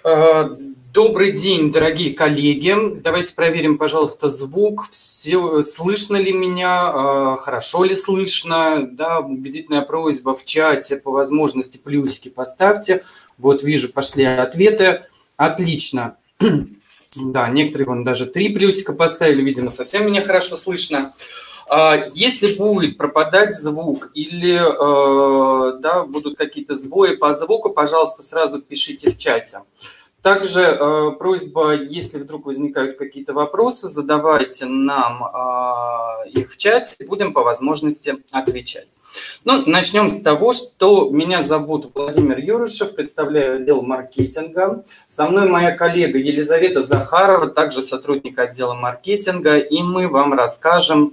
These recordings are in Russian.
Добрый день, дорогие коллеги. Давайте проверим, пожалуйста, звук. Все, слышно ли меня, хорошо ли слышно. Да, убедительная просьба в чате, по возможности плюсики поставьте. Вот вижу, пошли ответы. Отлично. Да, некоторые вон даже 3 плюсика поставили, видимо, совсем меня хорошо слышно. Если будет пропадать звук или да, будут какие-то сбои по звуку, пожалуйста, сразу пишите в чате. Также просьба, если вдруг возникают какие-то вопросы, задавайте нам их в чате, будем по возможности отвечать. Ну, начнем с того, что меня зовут Владимир Юрышев, представляю отдел маркетинга. Со мной моя коллега Елизавета Захарова, также сотрудник отдела маркетинга, и мы вам расскажем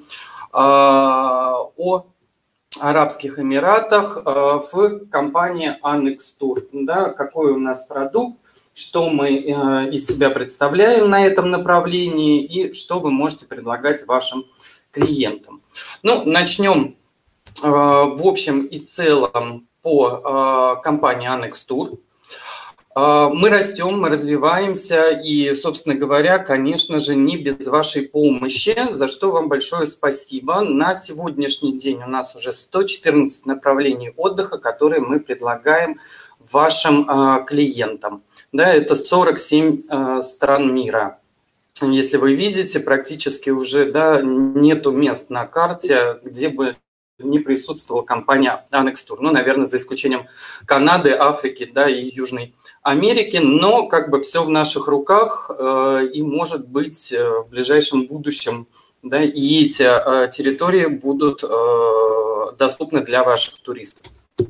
о Арабских Эмиратах в компании Annex Tour. Да, какой у нас продукт, что мы из себя представляем на этом направлении и что вы можете предлагать вашим клиентам. Ну, начнем в общем и целом по компании Annex Tour. Мы растем, мы развиваемся и, собственно говоря, конечно же, не без вашей помощи, за что вам большое спасибо. На сегодняшний день у нас уже 114 направлений отдыха, которые мы предлагаем вашим клиентам. Да, это 47 стран мира. Если вы видите, практически уже да, нету мест на карте, где бы не присутствовала компания Annex Tour. Ну, наверное, за исключением Канады, Африки, да, и Южной Америки. Но как бы все в наших руках, и, может быть, в ближайшем будущем да, и эти территории будут доступны для ваших туристов.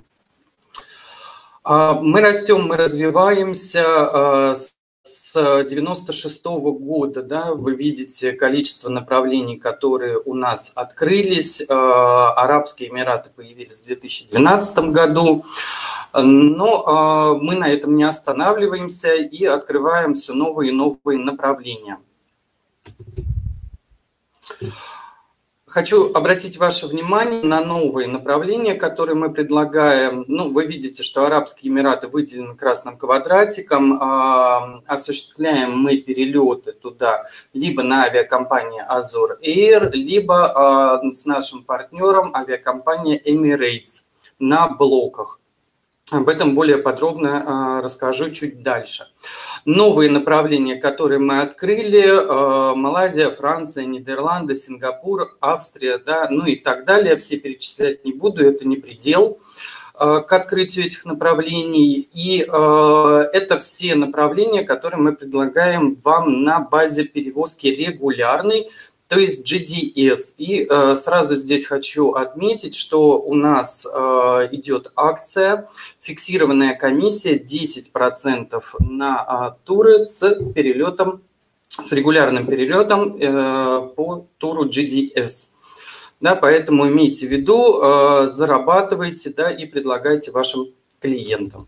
Мы растем, мы развиваемся. С 96-го года, да, вы видите количество направлений, которые у нас открылись. Арабские Эмираты появились в 2012 году. Но мы на этом не останавливаемся и открываем все новые и новые направления. Хочу обратить ваше внимание на новые направления, которые мы предлагаем. Ну, вы видите, что Арабские Эмираты выделены красным квадратиком. Осуществляем мы перелеты туда либо на авиакомпании Azur Air, либо с нашим партнером авиакомпания Emirates на блоках. Об этом более подробно расскажу чуть дальше. Новые направления, которые мы открыли, Малайзия, Франция, Нидерланды, Сингапур, Австрия, да, ну и так далее. Все перечислять не буду, это не предел к открытию этих направлений. И это все направления, которые мы предлагаем вам на базе перевозки регулярной, то есть GDS. И сразу здесь хочу отметить, что у нас идет акция, фиксированная комиссия 10% на туры с перелетом, с регулярным перелетом по туру GDS. Да, поэтому имейте в виду, зарабатывайте да, и предлагайте вашим клиентам.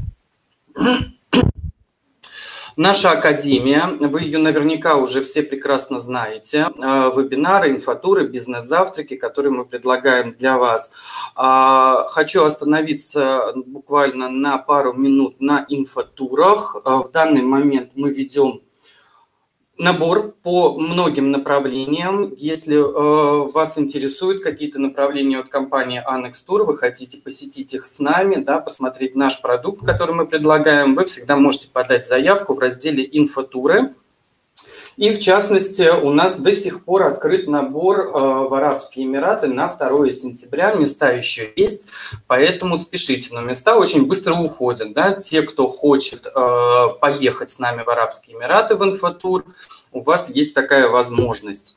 Наша академия, вы ее наверняка уже все прекрасно знаете, вебинары, инфотуры, бизнес-завтраки, которые мы предлагаем для вас. Хочу остановиться буквально на пару минут на инфотурах. В данный момент мы ведем набор по многим направлениям. Если вас интересуют какие-то направления от компании Annex Tour, вы хотите посетить их с нами, да, посмотреть наш продукт, который мы предлагаем, вы всегда можете подать заявку в разделе «Инфотуры». И в частности, у нас до сих пор открыт набор в Арабские Эмираты на 2 сентября. Места еще есть, поэтому спешите. Но места очень быстро уходят. Да? Те, кто хочет поехать с нами в Арабские Эмираты в инфотур, у вас есть такая возможность.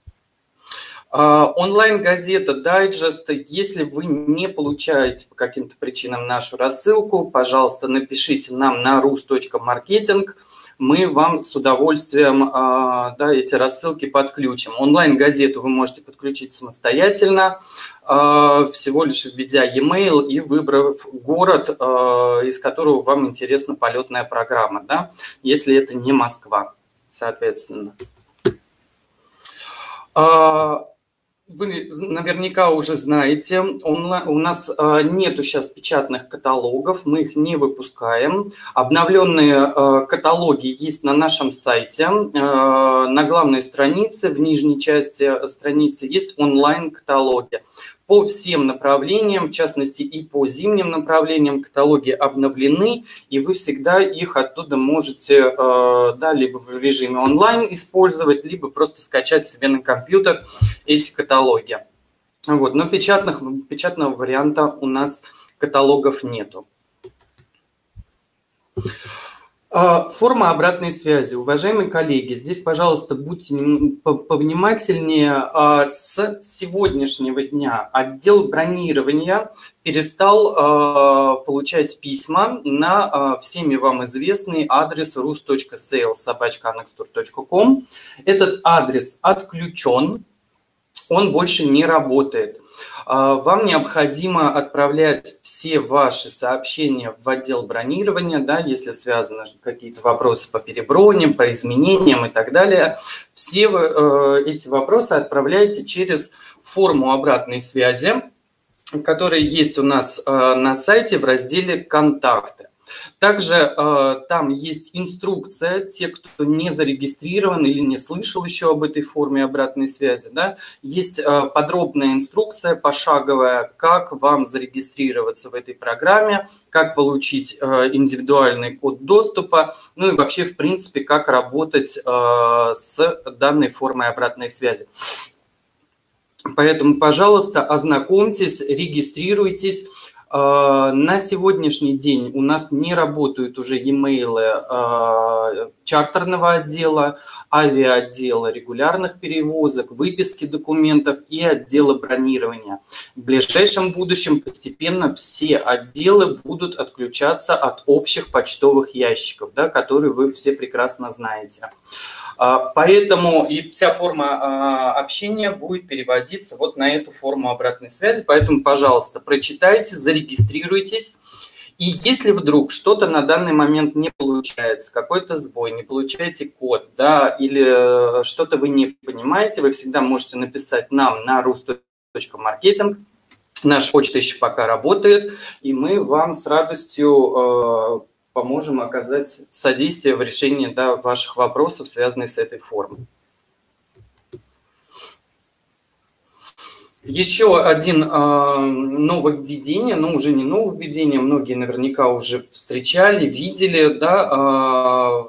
Онлайн-газета, дайджест. Если вы не получаете по каким-то причинам нашу рассылку, пожалуйста, напишите нам на rus.marketing. Мы вам с удовольствием да, эти рассылки подключим. Онлайн-газету вы можете подключить самостоятельно, всего лишь введя e-mail и выбрав город, из которого вам интересна полетная программа, да, если это не Москва, соответственно. Вы наверняка уже знаете, у нас нету сейчас печатных каталогов, мы их не выпускаем. Обновленные каталоги есть на нашем сайте. На главной странице, в нижней части страницы, есть онлайн-каталоги. По всем направлениям, в частности и по зимним направлениям, каталоги обновлены, и вы всегда их оттуда можете да, либо в режиме онлайн использовать, либо просто скачать себе на компьютер эти каталоги. Вот. Но печатного варианта у нас каталогов нету. Форма обратной связи. Уважаемые коллеги, здесь, пожалуйста, будьте повнимательнее. С сегодняшнего дня отдел бронирования перестал получать письма на всеми вам известный адрес rus.sales@annextour.com. Этот адрес отключен, он больше не работает. Вам необходимо отправлять все ваши сообщения в отдел бронирования, да, если связаны какие-то вопросы по переброням, по изменениям и так далее. Все эти вопросы отправляйте через форму обратной связи, которая есть у нас на сайте в разделе «Контакты». Также там есть инструкция, те, кто не зарегистрирован или не слышал еще об этой форме обратной связи, да, есть подробная инструкция пошаговая, как вам зарегистрироваться в этой программе, как получить индивидуальный код доступа, ну и вообще, в принципе, как работать с данной формой обратной связи. Поэтому, пожалуйста, ознакомьтесь, регистрируйтесь. На сегодняшний день у нас не работают уже e-mail чартерного отдела, авиаотдела регулярных перевозок, выписки документов и отдела бронирования. В ближайшем будущем постепенно все отделы будут отключаться от общих почтовых ящиков, да, которые вы все прекрасно знаете. Поэтому и вся форма общения будет переводиться вот на эту форму обратной связи. Поэтому, пожалуйста, прочитайте, зарегистрируйтесь. И если вдруг что-то на данный момент не получается, какой-то сбой, не получаете код, да, или что-то вы не понимаете, вы всегда можете написать нам на rus.marketing. Наша почта еще пока работает, и мы вам с радостью поможем оказать содействие в решении, да, ваших вопросов, связанных с этой формой. Еще один нововведение, но уже не нововведение, многие наверняка уже встречали, видели, да,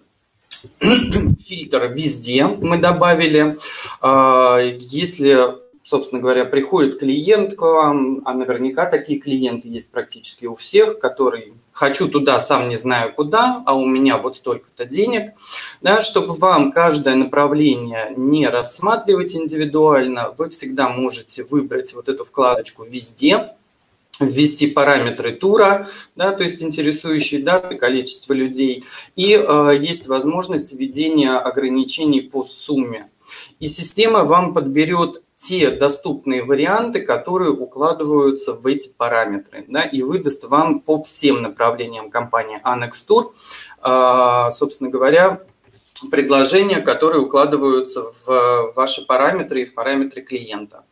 фильтр везде мы добавили. Если, собственно говоря, приходит клиент к вам, а наверняка такие клиенты есть практически у всех, который хочу туда, сам не знаю куда, а у меня вот столько-то денег, да, чтобы вам каждое направление не рассматривать индивидуально, вы всегда можете выбрать вот эту вкладочку «Везде», ввести параметры тура, да, то есть интересующие даты, количество людей, и есть возможность введения ограничений по сумме. И система вам подберет те доступные варианты, которые укладываются в эти параметры, да, и выдаст вам по всем направлениям компании Annex Tour, собственно говоря, предложения, которые укладываются в ваши параметры и в параметры клиента.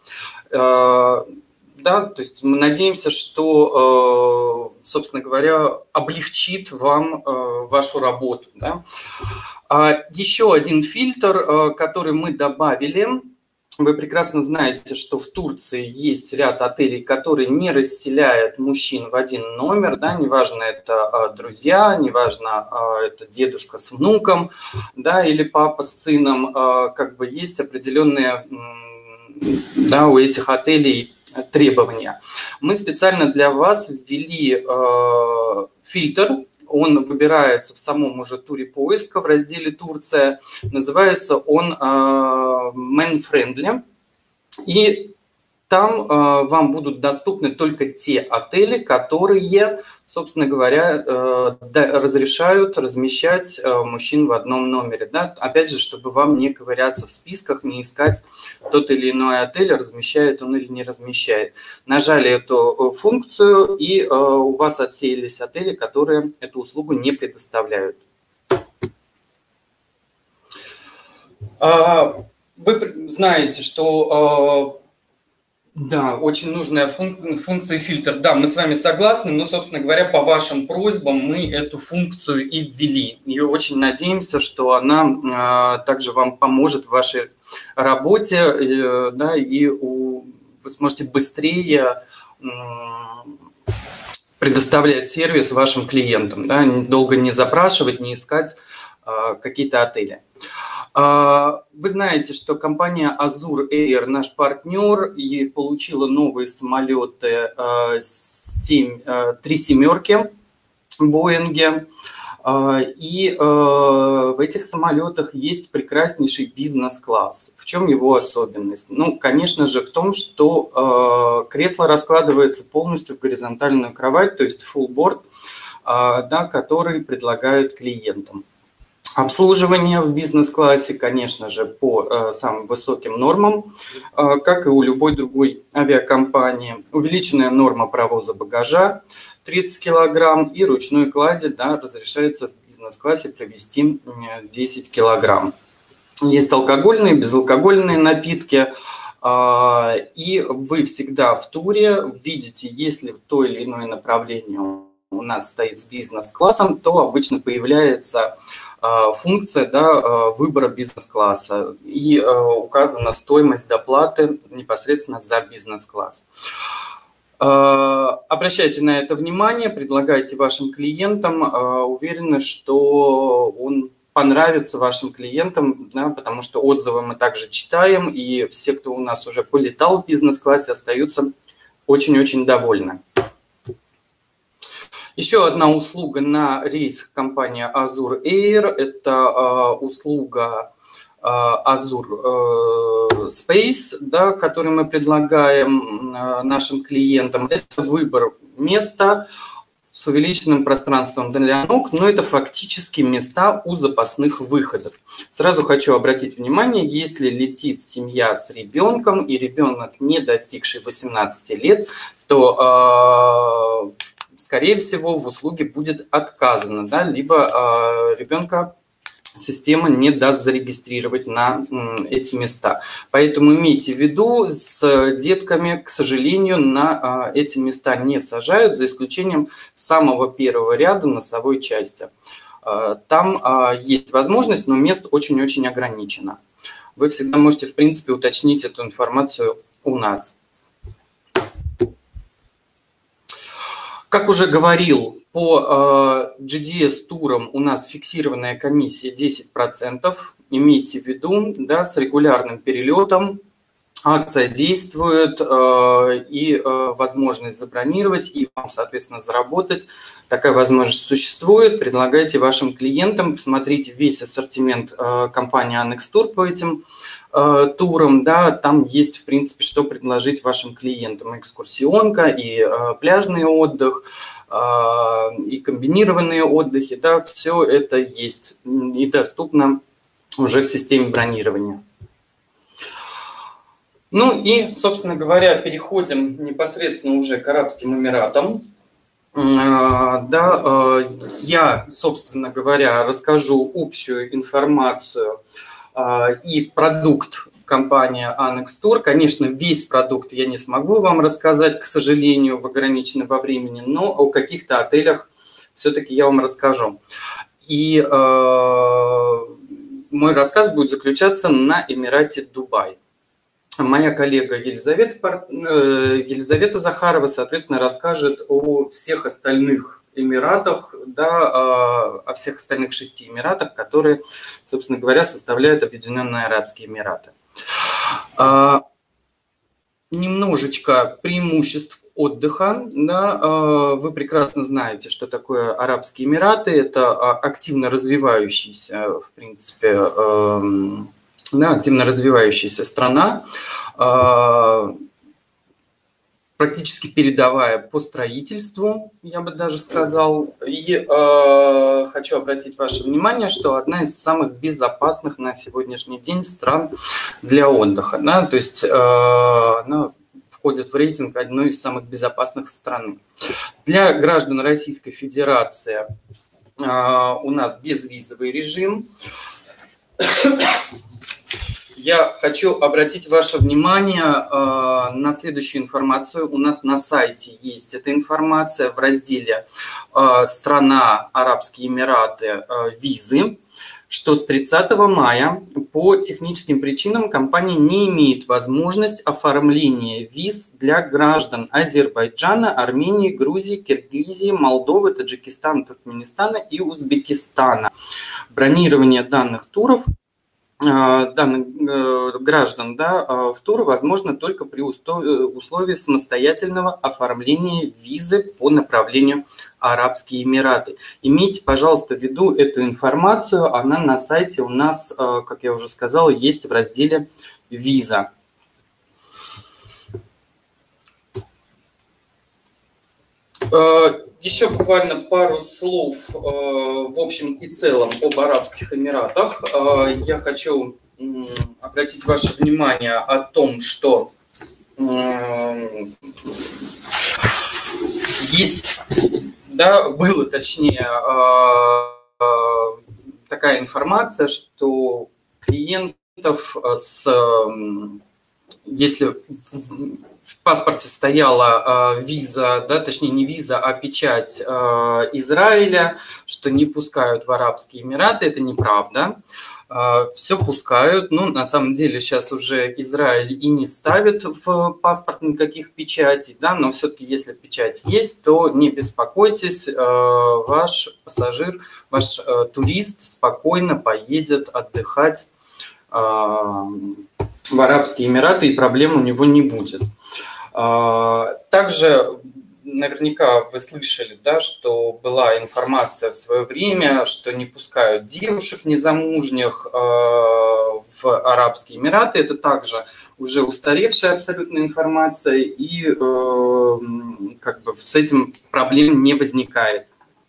Да, то есть мы надеемся, что, собственно говоря, облегчит вам вашу работу. Да. Еще один фильтр, который мы добавили. Вы прекрасно знаете, что в Турции есть ряд отелей, которые не расселяют мужчин в один номер. Да, неважно, это друзья, неважно, это дедушка с внуком, да, или папа с сыном. Как бы есть определенные, да, у этих отелей требования. Мы специально для вас ввели фильтр. Он выбирается в самом уже туре поиска в разделе «Турция». Называется он «Man-Friendly». И там вам будут доступны только те отели, которые, собственно говоря, разрешают размещать мужчин в одном номере. Да? Опять же, чтобы вам не ковыряться в списках, не искать тот или иной отель, размещает он или не размещает. Нажали эту функцию, и у вас отсеялись отели, которые эту услугу не предоставляют. Вы знаете, что Да, очень нужная функция фильтр. Да, мы с вами согласны, но, собственно говоря, по вашим просьбам мы эту функцию и ввели. И очень надеемся, что она также вам поможет в вашей работе, да, и вы сможете быстрее предоставлять сервис вашим клиентам, да, долго не запрашивать, не искать какие-то отели. Вы знаете, что компания Azur Air наш партнер и получила новые самолеты 3 семерки Боинге. И в этих самолетах есть прекраснейший бизнес-класс. В чем его особенность? Ну, конечно же, в том, что кресло раскладывается полностью в горизонтальную кровать, то есть full board, да, который предлагают клиентам. Обслуживание в бизнес-классе, конечно же, по самым высоким нормам, как и у любой другой авиакомпании. Увеличенная норма провоза багажа 30 килограмм и ручной клади, да, разрешается в бизнес-классе провести 10 килограмм. Есть алкогольные, безалкогольные напитки, и вы всегда в туре видите, если в то или иное направление у нас стоит с бизнес-классом, то обычно появляется функция, да, выбора бизнес-класса и указана стоимость доплаты непосредственно за бизнес-класс. Обращайте на это внимание, предлагайте вашим клиентам, уверены, что он понравится вашим клиентам, да, потому что отзывы мы также читаем, и все, кто у нас уже полетал в бизнес-классе, остаются очень-очень довольны. Еще одна услуга на рейсах компании Azur Air – это услуга Azur Space, да, которую мы предлагаем нашим клиентам. Это выбор места с увеличенным пространством для ног, но это фактически места у запасных выходов. Сразу хочу обратить внимание, если летит семья с ребенком и ребенок, не достигший 18 лет, то скорее всего, в услуге будет отказано, да, либо ребенка система не даст зарегистрировать на эти места. Поэтому имейте в виду, с детками, к сожалению, на эти места не сажают, за исключением самого первого ряда носовой части. Там есть возможность, но мест очень-очень ограничено. Вы всегда можете, в принципе, уточнить эту информацию у нас. Как уже говорил, по GDS-турам у нас фиксированная комиссия 10%. Имейте в виду, да, с регулярным перелетом акция действует, и возможность забронировать, и вам, соответственно, заработать. Такая возможность существует. Предлагайте вашим клиентам, посмотрите весь ассортимент компании Annex Tour по этим турам, да, там есть, в принципе, что предложить вашим клиентам. Экскурсионка, и пляжный отдых, и комбинированные отдыхи, да, все это есть и доступно уже в системе бронирования. Ну и, собственно говоря, переходим непосредственно уже к Арабским Эмиратам. Да, я, собственно говоря, расскажу общую информацию и продукт компании Annex Tour. Конечно, весь продукт я не смогу вам рассказать, к сожалению, в ограниченном во времени, но о каких-то отелях все-таки я вам расскажу. И мой рассказ будет заключаться на Эмирате Дубай. Моя коллега Елизавета Захарова, соответственно, расскажет о всех остальных Эмиратах, да, о всех остальных 6 Эмиратах, которые, собственно говоря, составляют Объединенные Арабские Эмираты. Немножечко преимуществ отдыха. Да, вы прекрасно знаете, что такое Арабские Эмираты. Это активно развивающийся, в принципе, да, активно развивающаяся страна, практически передовая по строительству, я бы даже сказал. И хочу обратить ваше внимание, что одна из самых безопасных на сегодняшний день стран для отдыха. Да, то есть она входит в рейтинг одной из самых безопасных стран. Для граждан Российской Федерации у нас безвизовый режим. Я хочу обратить ваше внимание на следующую информацию. У нас на сайте есть эта информация в разделе «Страна, Арабские Эмираты, визы», что с 30 мая по техническим причинам компания не имеет возможность оформления виз для граждан Азербайджана, Армении, Грузии, Киргизии, Молдовы, Таджикистана, Туркменистана и Узбекистана. Бронирование данных туров данных граждан, да, в тур возможно только при условии самостоятельного оформления визы по направлению Арабские Эмираты. Имейте, пожалуйста, в виду эту информацию, она на сайте у нас, как я уже сказал, есть в разделе «Виза». Еще буквально пару слов в общем и целом об Арабских Эмиратах. Я хочу обратить ваше внимание о том, что есть, да, было точнее такая информация, что клиентов если в паспорте стояла виза, да, точнее не виза, а печать Израиля, что не пускают в Арабские Эмираты, это неправда. Все пускают, но на самом деле сейчас уже Израиль и не ставит в паспорт никаких печатей, да, но все-таки если печать есть, то не беспокойтесь, ваш пассажир, ваш турист спокойно поедет отдыхать в Арабские Эмираты, и проблем у него не будет. Также наверняка вы слышали, да, что была информация в свое время, что не пускают девушек незамужних в Арабские Эмираты. Это также уже устаревшая абсолютно информация, и как бы с этим проблем не возникает.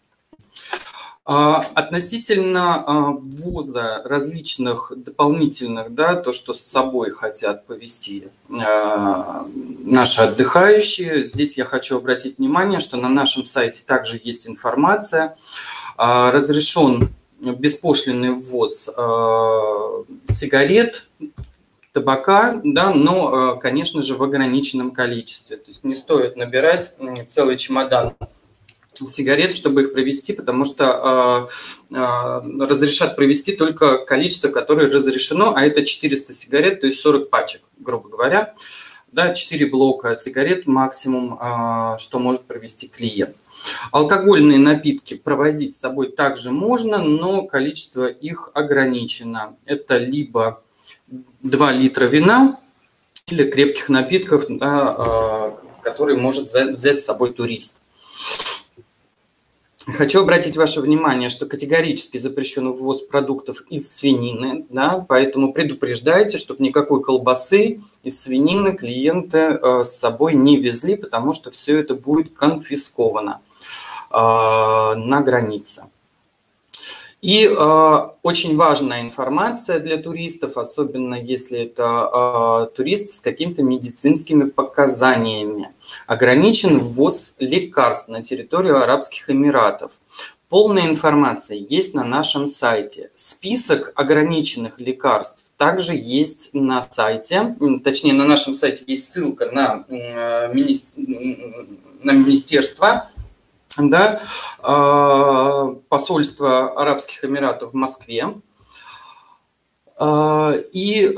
Относительно ввоза различных дополнительных, да, то, что с собой хотят повезти наши отдыхающие, здесь я хочу обратить внимание, что на нашем сайте также есть информация. Разрешен беспошлинный ввоз сигарет, табака, да, но, конечно же, в ограниченном количестве. То есть не стоит набирать целый чемодан сигарет, чтобы их провести, потому что разрешат провести только количество, которое разрешено, а это 400 сигарет, то есть 40 пачек, грубо говоря. Да, 4 блока сигарет максимум, что может провести клиент. Алкогольные напитки провозить с собой также можно, но количество их ограничено. Это либо 2 литра вина или крепких напитков, да, которые может взять с собой турист. Хочу обратить ваше внимание, что категорически запрещен ввоз продуктов из свинины, да, поэтому предупреждайте, чтобы никакой колбасы из свинины клиенты с собой не везли, потому что все это будет конфисковано на границе. И очень важная информация для туристов, особенно если это туристы с какими-то медицинскими показаниями. Ограничен ввоз лекарств на территорию Арабских Эмиратов. Полная информация есть на нашем сайте. Список ограниченных лекарств также есть на сайте. Точнее, на нашем сайте есть ссылка на министерство, да, посольство Арабских Эмиратов в Москве. И,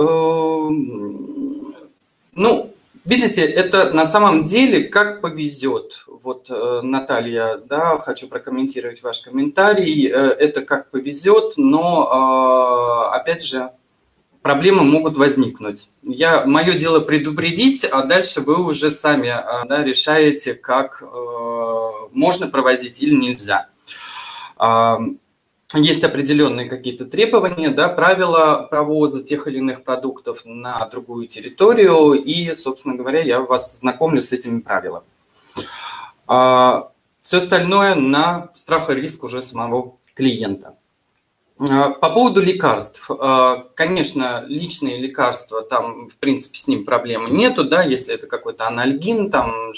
ну, видите, это на самом деле как повезет. Вот, Наталья, да, хочу прокомментировать ваш комментарий. Это как повезет, но, опять же, проблемы могут возникнуть. Мое дело предупредить, а дальше вы уже сами, да, решаете, как можно провозить или нельзя. Есть определенные какие-то требования, да, правила провоза тех или иных продуктов на другую территорию, и, собственно говоря, я вас знакомлю с этими правилами. Все остальное на страх и риск уже самого клиента. По поводу лекарств. Конечно, личные лекарства, там, в принципе, с ним проблемы нету, да, если это какой-то анальгин, там,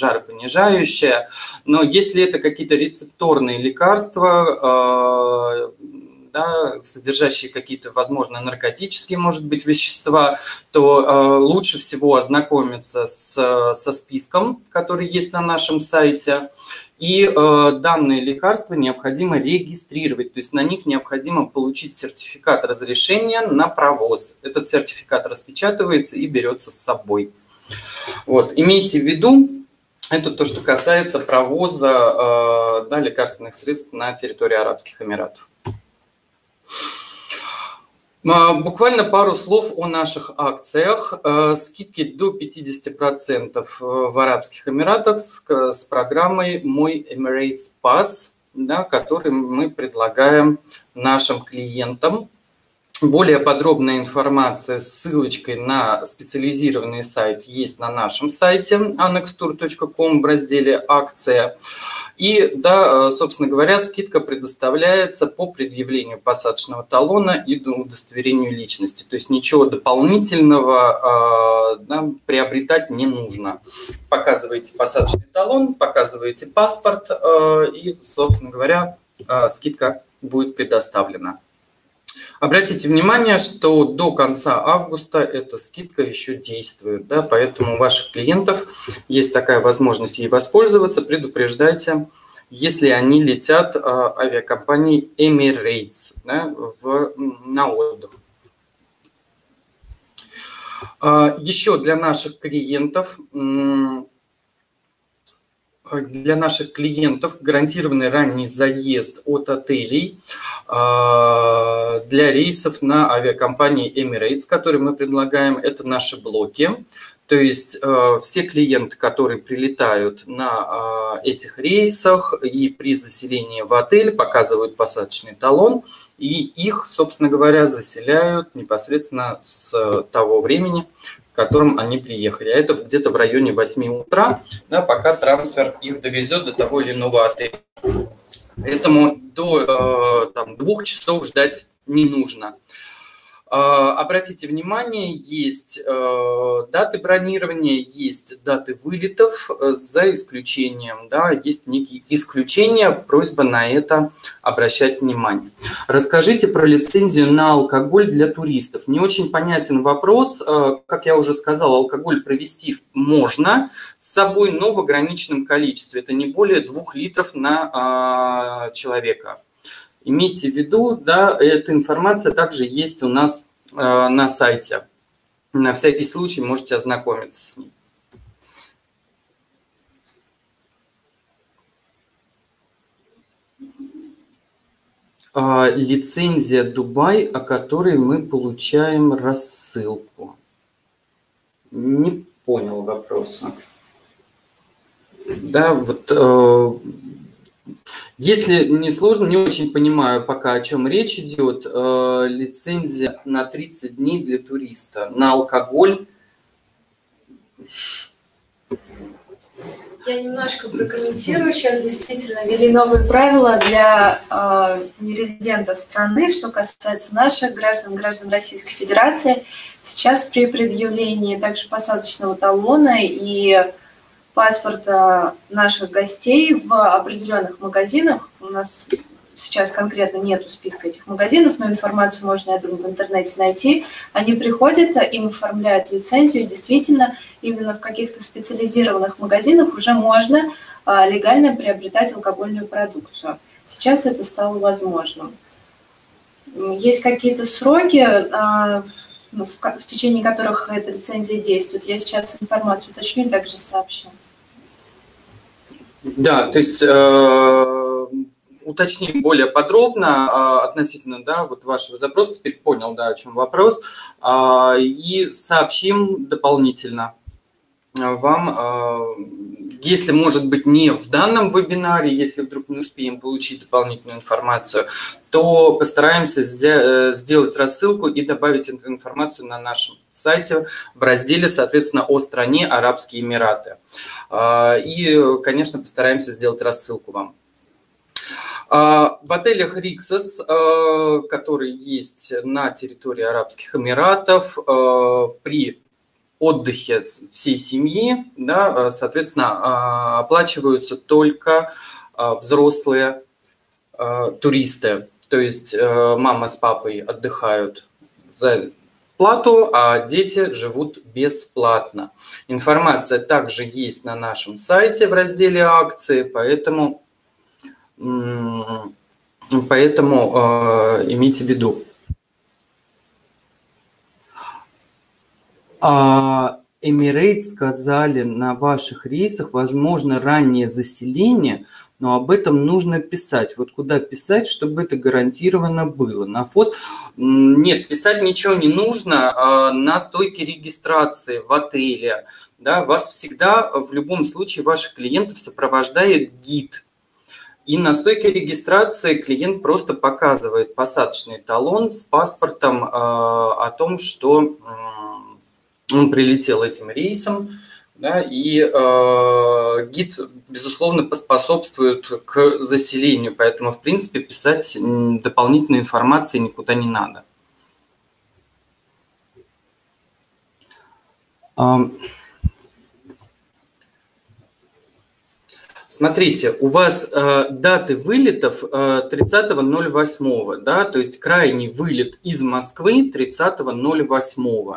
жаропонижающее, но если это какие-то рецепторные лекарства, да, содержащие какие-то, возможно, наркотические, может быть, вещества, то лучше всего ознакомиться со списком, который есть на нашем сайте. И данные лекарства необходимо регистрировать, то есть на них необходимо получить сертификат разрешения на провоз. Этот сертификат распечатывается и берется с собой. Вот. Имейте в виду, это то, что касается провоза да, лекарственных средств на территории Арабских Эмиратов. Буквально пару слов о наших акциях. Скидки до 50% в Арабских Эмиратах с программой «Мой Emirates Pass», да, который мы предлагаем нашим клиентам. Более подробная информация с ссылочкой на специализированный сайт есть на нашем сайте annextour.com в разделе «Акция». И, да, собственно говоря, скидка предоставляется по предъявлению посадочного талона и удостоверению личности. То есть ничего дополнительного да, приобретать не нужно. Показываете посадочный талон, показываете паспорт, и, собственно говоря, скидка будет предоставлена. Обратите внимание, что до конца августа эта скидка еще действует, да, поэтому у ваших клиентов есть такая возможность ей воспользоваться. Предупреждайте, если они летят авиакомпанией Emirates, да, на отдых. Еще для наших клиентов гарантированный ранний заезд от отелей для рейсов на авиакомпании Emirates, которые мы предлагаем. Это наши блоки. То есть все клиенты, которые прилетают на этих рейсах и при заселении в отель, показывают посадочный талон, и их, собственно говоря, заселяют непосредственно с того времени, в котором они приехали. А это где-то в районе 8 утра, да, пока трансфер их довезет до того или иного отеля. Поэтому до 2 часов ждать не нужно. Обратите внимание, есть даты бронирования, есть даты вылетов, за исключением, да, есть некие исключения, просьба на это обращать внимание. Расскажите про лицензию на алкоголь для туристов. Не очень понятен вопрос, как я уже сказал, алкоголь провести можно с собой, но в ограниченном количестве, это не более 2 литров на человека. Имейте в виду, да, эта информация также есть у нас на сайте. На всякий случай можете ознакомиться с ней. Лицензия Дубай, о которой мы получаем рассылку. Не понял вопроса. Да, вот... Если не сложно, не очень понимаю пока, о чем речь идет. Лицензия на 30 дней для туриста. На алкоголь. Я немножко прокомментирую. Сейчас действительно ввели новые правила для нерезидентов страны, что касается наших граждан, граждан Российской Федерации. Сейчас при предъявлении также посадочного талона и паспорта наших гостей в определенных магазинах. У нас сейчас конкретно нету списка этих магазинов, но информацию можно, я думаю, в интернете найти. Они приходят, им оформляют лицензию. Действительно, именно в каких-то специализированных магазинах уже можно легально приобретать алкогольную продукцию. Сейчас это стало возможным. Есть какие-то сроки, в течение которых эта лицензия действует. Я сейчас информацию уточню и также сообщу. Да, то есть уточним более подробно относительно, да, вот вашего запроса. Теперь понял, да, о чем вопрос. И сообщим дополнительно вам, если, может быть, не в данном вебинаре, если вдруг не успеем получить дополнительную информацию, то постараемся сделать рассылку и добавить эту информацию на нашем сайте в разделе, соответственно, о стране Арабские Эмираты. И, конечно, постараемся сделать рассылку вам. В отелях Риксос, которые есть на территории Арабских Эмиратов, при отдыхе всей семьи, да, соответственно, оплачиваются только взрослые туристы. То есть мама с папой отдыхают за плату, а дети живут бесплатно. Информация также есть на нашем сайте в разделе акции, поэтому имейте в виду. Emirates сказали, на ваших рейсах возможно раннее заселение, но об этом нужно писать. Вот куда писать, чтобы это гарантированно было? На ФОС? Нет, писать ничего не нужно. На стойке регистрации в отеле, да, вас всегда, в любом случае, ваших клиентов сопровождает гид. И на стойке регистрации клиент просто показывает посадочный талон с паспортом о том, что он прилетел этим рейсом, да, и гид, безусловно, поспособствует к заселению, поэтому, в принципе, писать дополнительной информации никуда не надо. Смотрите, у вас даты вылетов 30.08, да, то есть крайний вылет из Москвы 30.08.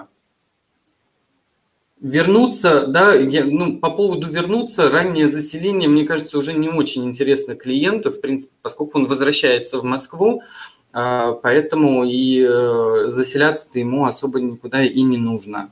Вернуться, да, по поводу вернуться, раннее заселение, мне кажется, уже не очень интересно клиенту, в принципе, поскольку он возвращается в Москву, поэтому и заселяться-то ему особо никуда и не нужно.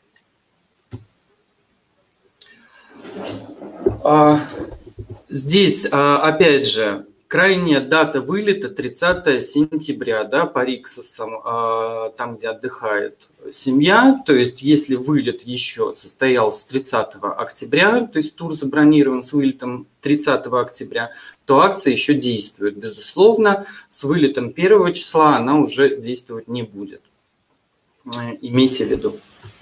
Здесь, опять же, крайняя дата вылета 30 сентября, да, по Риксосам, там, где отдыхает семья. То есть, если вылет еще состоялся 30 октября, то есть тур забронирован с вылетом 30 октября, то акция еще действует. Безусловно, с вылетом 1 числа она уже действовать не будет. Имейте в виду.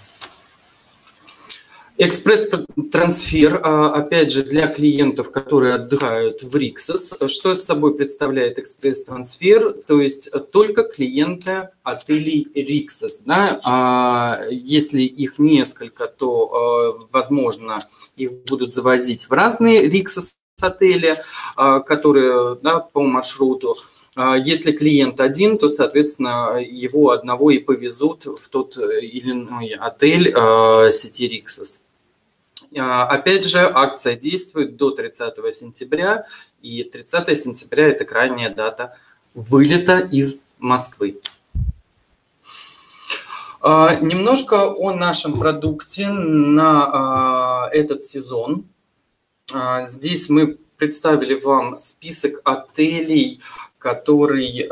Экспресс-трансфер, опять же, для клиентов, которые отдыхают в Риксос. Что собой представляет экспресс-трансфер? То есть только клиенты отелей Риксос. Да? Если их несколько, то, возможно, их будут завозить в разные Риксос-отели, которые, да, по маршруту. Если клиент один, то, соответственно, его одного и повезут в тот или иной отель сети Риксос. Опять же, акция действует до 30 сентября, и 30 сентября – это крайняя дата вылета из Москвы. Немножко о нашем продукте на этот сезон. Здесь мы представили вам список отелей, который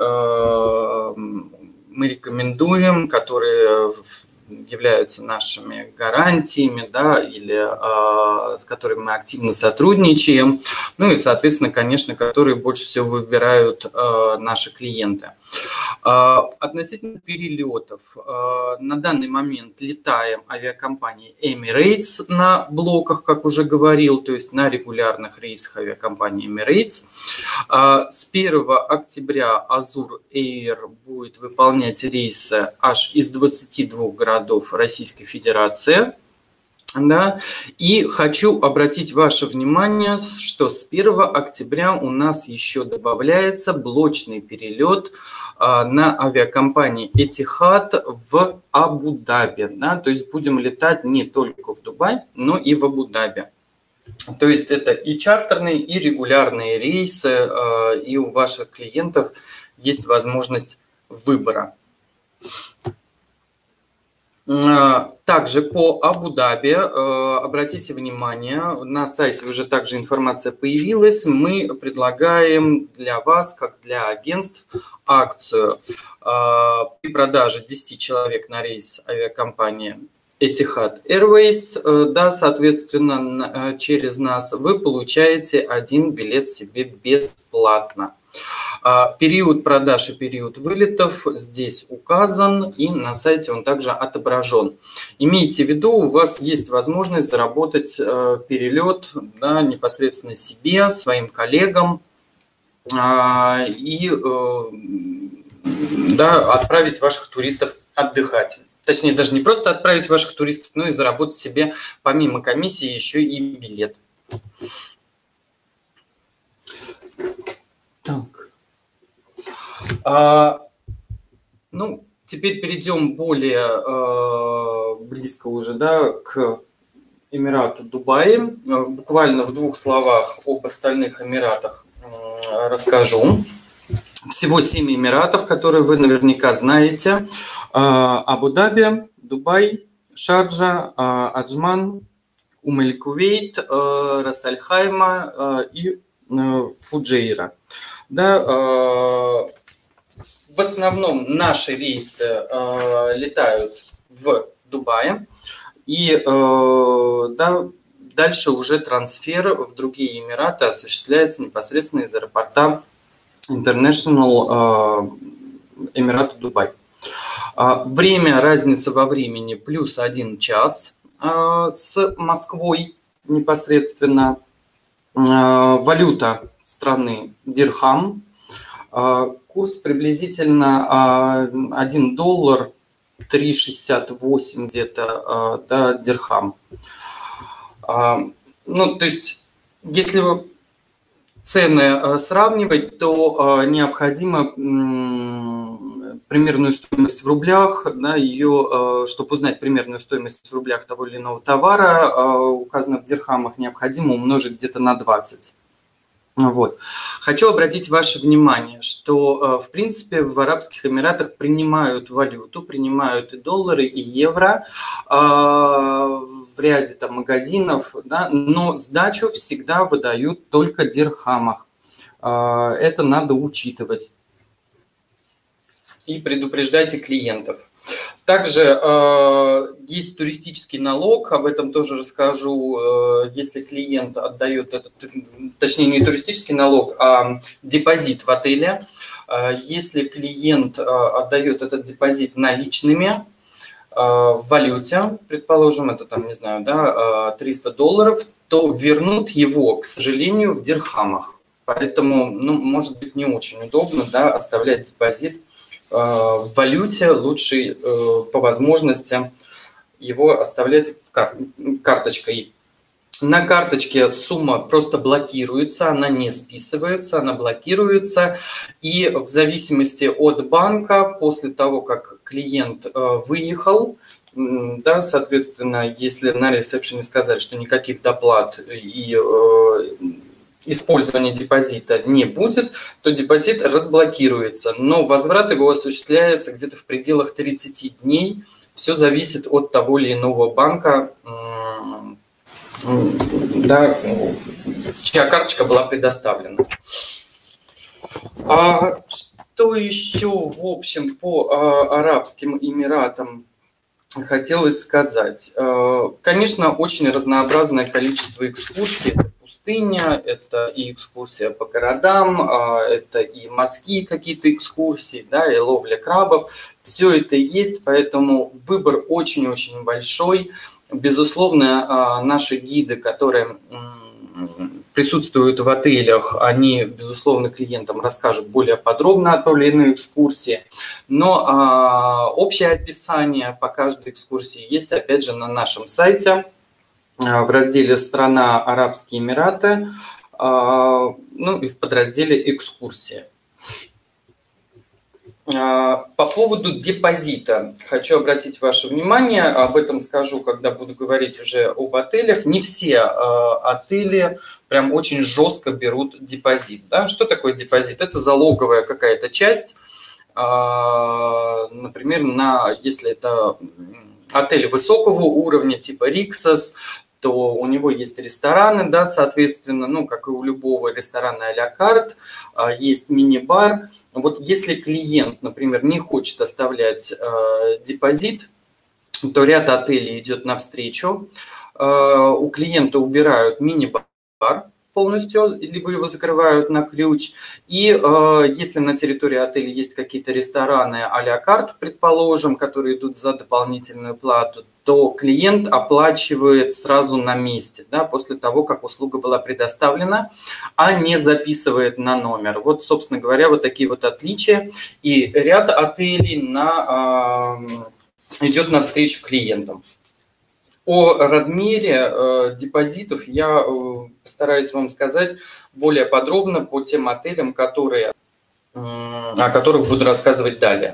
мы рекомендуем, которые являются нашими гарантиями, да, или с которыми мы активно сотрудничаем, ну и, соответственно, конечно, которые больше всего выбирают наши клиенты. Относительно перелетов, на данный момент летаем авиакомпанией Emirates на блоках, как уже говорил, то есть на регулярных рейсах авиакомпании Emirates. С 1 октября Azur Air будет выполнять рейсы аж из 22 городов Российской Федерации. Да. И хочу обратить ваше внимание, что с 1 октября у нас еще добавляется блочный перелет на авиакомпании Etihad в Абу-Даби. Да. То есть будем летать не только в Дубай, но и в Абу-Даби. То есть это и чартерные, и регулярные рейсы, и у ваших клиентов есть возможность выбора. Также по Абу-Даби, обратите внимание, на сайте уже также информация появилась, мы предлагаем для вас, как для агентств, акцию при продаже 10 человек на рейс авиакомпании Etihad Airways, да, соответственно, через нас вы получаете один билет себе бесплатно. Период продаж и период вылетов здесь указан, и на сайте он также отображен. Имейте в виду, у вас есть возможность заработать перелет, да, непосредственно себе, своим коллегам, и да, отправить ваших туристов отдыхать. Точнее, даже не просто отправить ваших туристов, но и заработать себе помимо комиссии еще и билет. Так. Ну, теперь перейдем более близко уже, да, к Эмирату Дубай. Буквально в двух словах об остальных Эмиратах расскажу. Всего 7 Эмиратов, которые вы наверняка знаете. Абу-Даби, Дубай, Шарджа, Аджман, Ум-эль-Кувейт, Рас-аль-Хайма и Фуджейра. Да, в основном наши рейсы летают в Дубае. И да, дальше уже трансфер в другие Эмираты осуществляется непосредственно из аэропорта International Эмирата Дубай. Разница во времени плюс 1 час с Москвой непосредственно. Валюта страны дирхам. Курс приблизительно $1 3,68 где-то, да, дирхам. Ну, то есть, если цены сравнивать, то необходимо примерную стоимость в рублях, да, ее, чтобы узнать примерную стоимость в рублях того или иного товара, указано в дирхамах, необходимо умножить где-то на 20. Вот. Хочу обратить ваше внимание, что, в принципе, в Арабских Эмиратах принимают валюту, принимают и доллары, и евро в ряде там магазинов, да, но сдачу всегда выдают только в дирхамах. Это надо учитывать. И предупреждайте клиентов. Также есть туристический налог, об этом тоже расскажу, если клиент отдает этот, точнее не туристический налог, а депозит в отеле. Если клиент отдает этот депозит наличными, в валюте, предположим, это там, не знаю, да, $300, то вернут его, к сожалению, в дирхамах. Поэтому, ну, может быть, не очень удобно, да, оставлять депозит в валюте, лучше по возможности его оставлять карточкой. На карточке сумма просто блокируется, она не списывается, она блокируется. И в зависимости от банка, после того, как клиент выехал, да, соответственно, если на ресепшене сказали, что никаких доплат и использования депозита не будет, то депозит разблокируется, но возврат его осуществляется где-то в пределах 30 дней. Все зависит от того или иного банка, да, чья карточка была предоставлена. Что еще, в общем, по Арабским Эмиратам хотелось сказать? Конечно, очень разнообразное количество экскурсий. Это пустыня, это и экскурсия по городам, это и морские какие-то экскурсии, да, и ловля крабов. Все это есть, поэтому выбор очень-очень большой. Безусловно, наши гиды, которые присутствуют в отелях, они, безусловно, клиентам расскажут более подробно о той или иной экскурсии. Но общее описание по каждой экскурсии есть, опять же, на нашем сайте в разделе «Страна Арабские Эмираты», ну и в подразделе «Экскурсии». По поводу депозита хочу обратить ваше внимание, об этом скажу, когда буду говорить уже об отелях. Не все отели прям очень жестко берут депозит. Да? Что такое депозит? Это залоговая какая-то часть, например, если это отель высокого уровня, типа Rixos, то у него есть рестораны, да, соответственно, ну, как и у любого ресторана а-ля карт, есть мини-бар. Вот если клиент, например, не хочет оставлять депозит, то ряд отелей идет навстречу. У клиента убирают мини-бар полностью, либо его закрывают на ключ. И если на территории отеля есть какие-то рестораны а-ля карт, предположим, которые идут за дополнительную плату, то клиент оплачивает сразу на месте, да, после того, как услуга была предоставлена, а не записывает на номер. Вот, собственно говоря, вот такие вот отличия. И ряд отелей идет навстречу клиентам. О размере депозитов я постараюсь вам сказать более подробно по тем отелям, которые о которых буду рассказывать далее.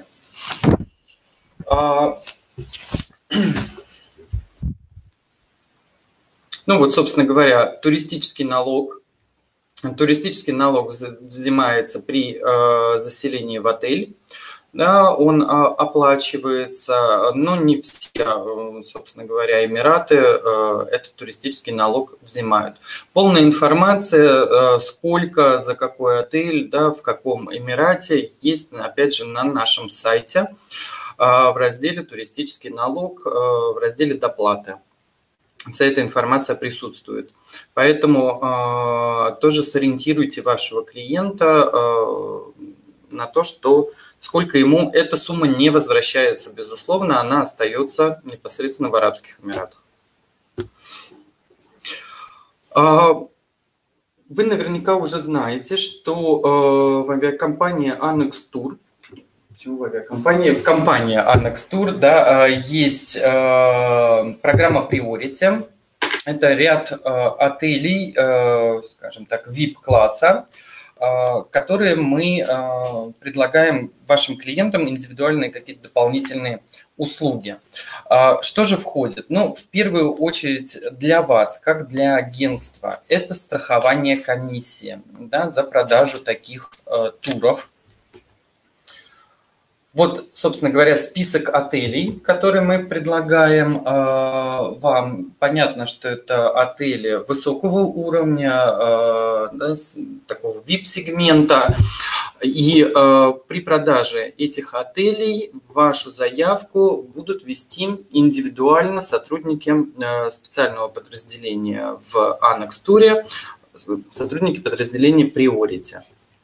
Ну вот, собственно говоря, туристический налог. Туристический налог взимается при заселении в отель. Да, он оплачивается, но не все, собственно говоря, Эмираты этот туристический налог взимают. Полная информация, сколько, за какой отель, да, в каком Эмирате, есть, опять же, на нашем сайте в разделе «Туристический налог», в разделе «Доплаты». Вся эта информация присутствует. Поэтому тоже сориентируйте вашего клиента на то, что сколько ему эта сумма не возвращается, безусловно, она остается непосредственно в Арабских Эмиратах. Вы наверняка уже знаете, что в авиакомпании Annex Tour, в компании Annex Tour, да, есть программа Priority. Это ряд отелей, скажем так, VIP-класса, которые мы предлагаем вашим клиентам индивидуальные какие-то дополнительные услуги. Что же входит? Ну, в первую очередь для вас, как для агентства, это страхование комиссии, да, за продажу таких туров. Вот, собственно говоря, список отелей, которые мы предлагаем вам. Понятно, что это отели высокого уровня, да, такого VIP-сегмента. И при продаже этих отелей вашу заявку будут вести индивидуально сотрудники специального подразделения в Annex Tour, сотрудники подразделения Priority.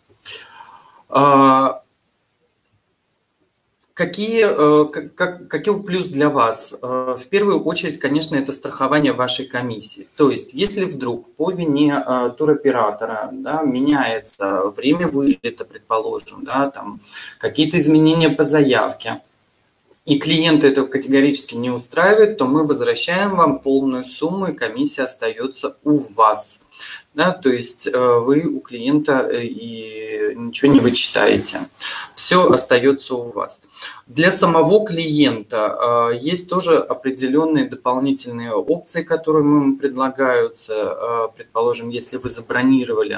Какой плюс для вас? В первую очередь, конечно, это страхование вашей комиссии. То есть, если вдруг по вине туроператора, да, меняется время вылета, предположим, да, там какие-то изменения по заявке, и клиента это категорически не устраивает, то мы возвращаем вам полную сумму, и комиссия остается у вас. Да, то есть вы у клиента и ничего не вычитаете. Все остается у вас. Для самого клиента есть тоже определенные дополнительные опции, которые мы предлагаются. Предположим, если вы забронировали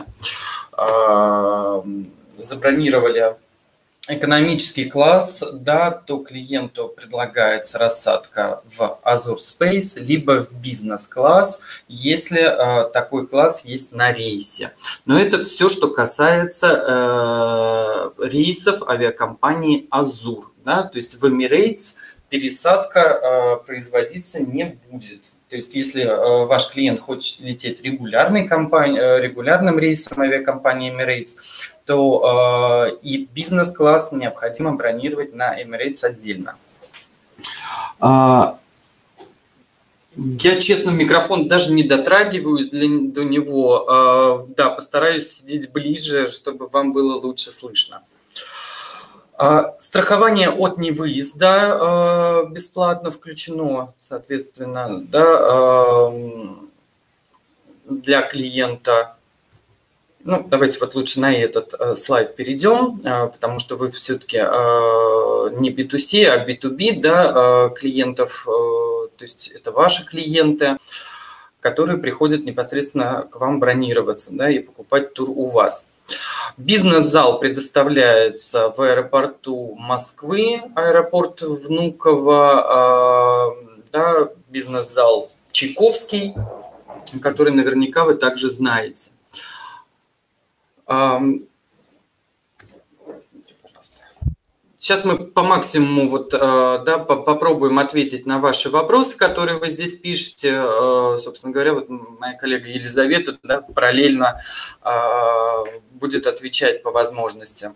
экономический класс, да, то клиенту предлагается рассадка в Azure Space, либо в бизнес-класс, если такой класс есть на рейсе. Но это все, что касается рейсов авиакомпании Azure. Да, то есть в Emirates пересадка производиться не будет. То есть если ваш клиент хочет лететь регулярным рейсом авиакомпании Emirates, то и бизнес-класс необходимо бронировать на Emirates отдельно. Я, честно, микрофон даже не дотрагиваюсь до него. Да, постараюсь сидеть ближе, чтобы вам было лучше слышно. Страхование от невыезда бесплатно включено, соответственно, да, для клиента. Ну, давайте вот лучше на этот слайд перейдем, потому что вы все-таки не B2C, а B2B, да, клиентов, то есть это ваши клиенты, которые приходят непосредственно к вам бронироваться, да, и покупать тур у вас. Бизнес-зал предоставляется в аэропорту Москвы, аэропорт Внуково, да, бизнес-зал Чайковский, который наверняка вы также знаете. Сейчас мы по максимуму да, попробуем ответить на ваши вопросы, которые вы здесь пишете. Собственно говоря, вот моя коллега Елизавета, да, параллельно будет отвечать по возможности.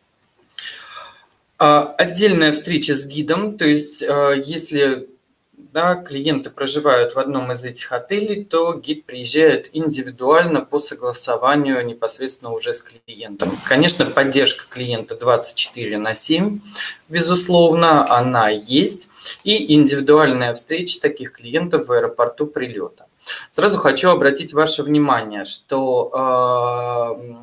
Отдельная встреча с гидом, то есть если, да, клиенты проживают в одном из этих отелей, то гид приезжает индивидуально по согласованию непосредственно уже с клиентом. Конечно, поддержка клиента 24/7, безусловно, она есть. И индивидуальная встреча таких клиентов в аэропорту прилета. Сразу хочу обратить ваше внимание, что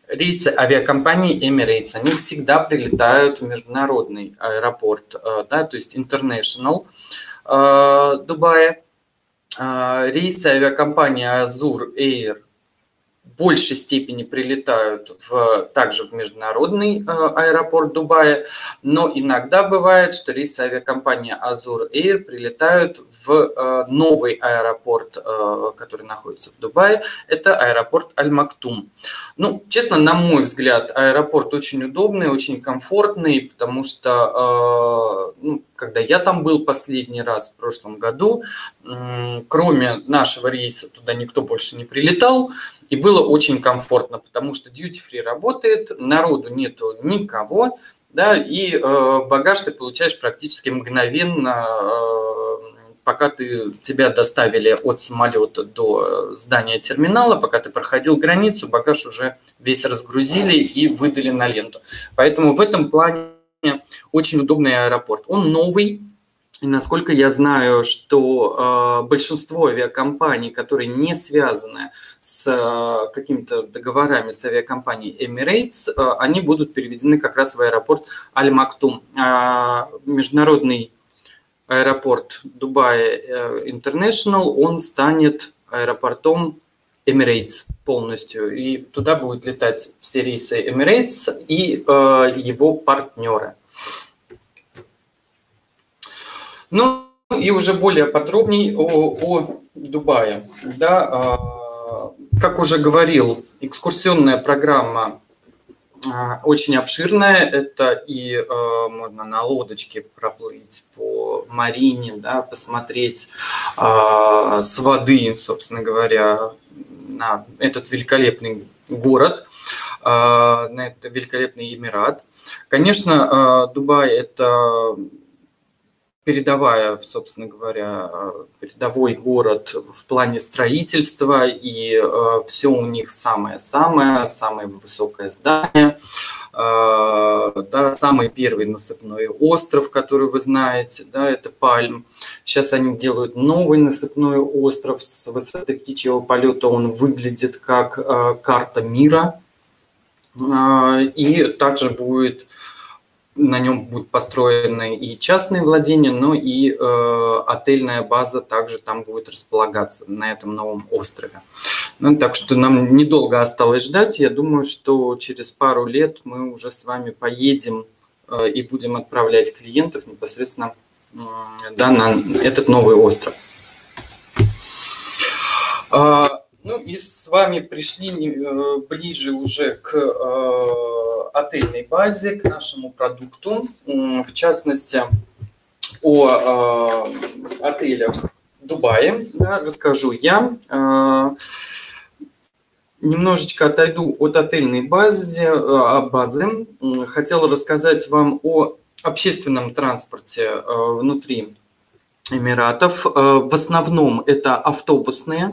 рейсы авиакомпании Emirates, они всегда прилетают в международный аэропорт, да, то есть International Дубая. Рейсы авиакомпании Azur Air в большей степени прилетают также в международный аэропорт Дубая, но иногда бывает, что рейсы авиакомпании Azur Air прилетают в новый аэропорт, который находится в Дубае, это аэропорт Аль-Мактум. Ну, честно, на мой взгляд, аэропорт очень удобный, очень комфортный, потому что, когда я там был последний раз в прошлом году, кроме нашего рейса туда никто больше не прилетал, и было очень комфортно, потому что duty-free работает, народу нету никого, да, и багаж ты получаешь практически мгновенно, пока тебя доставили от самолета до здания терминала, пока ты проходил границу, багаж уже весь разгрузили и выдали на ленту. Поэтому в этом плане очень удобный аэропорт. Он новый. И насколько я знаю, что большинство авиакомпаний, которые не связаны с какими-то договорами с авиакомпанией Emirates, они будут переведены как раз в аэропорт Аль-Мактум. Международный аэропорт Дубай International, он станет аэропортом Emirates полностью. И туда будут летать все рейсы Emirates и его партнеры. Ну и уже более подробней о Дубае. Да, как уже говорил, экскурсионная программа очень обширная. Это и можно на лодочке проплыть по Марине, да, посмотреть с воды, собственно говоря, на этот великолепный город, на этот великолепный Эмират. Конечно, Дубай – это собственно говоря, передовой город в плане строительства, и все у них самое высокое здание, да, самый первый насыпной остров, который вы знаете, да, это Пальм. Сейчас они делают новый насыпной остров с высоты птичьего полета, он выглядит как карта мира, и также на нем будут построены и частные владения, но и отельная база также там будет располагаться на этом новом острове. Ну, так что нам недолго осталось ждать. Я думаю, что через пару лет мы уже с вами поедем и будем отправлять клиентов непосредственно, да, на этот новый остров. Ну и с вами пришли ближе уже к отельной базе, к нашему продукту. В частности, о отелях Дубая, да, расскажу я. Немножечко отойду от отельной базы. Хотел рассказать вам о общественном транспорте внутри Эмиратов. В основном это автобусные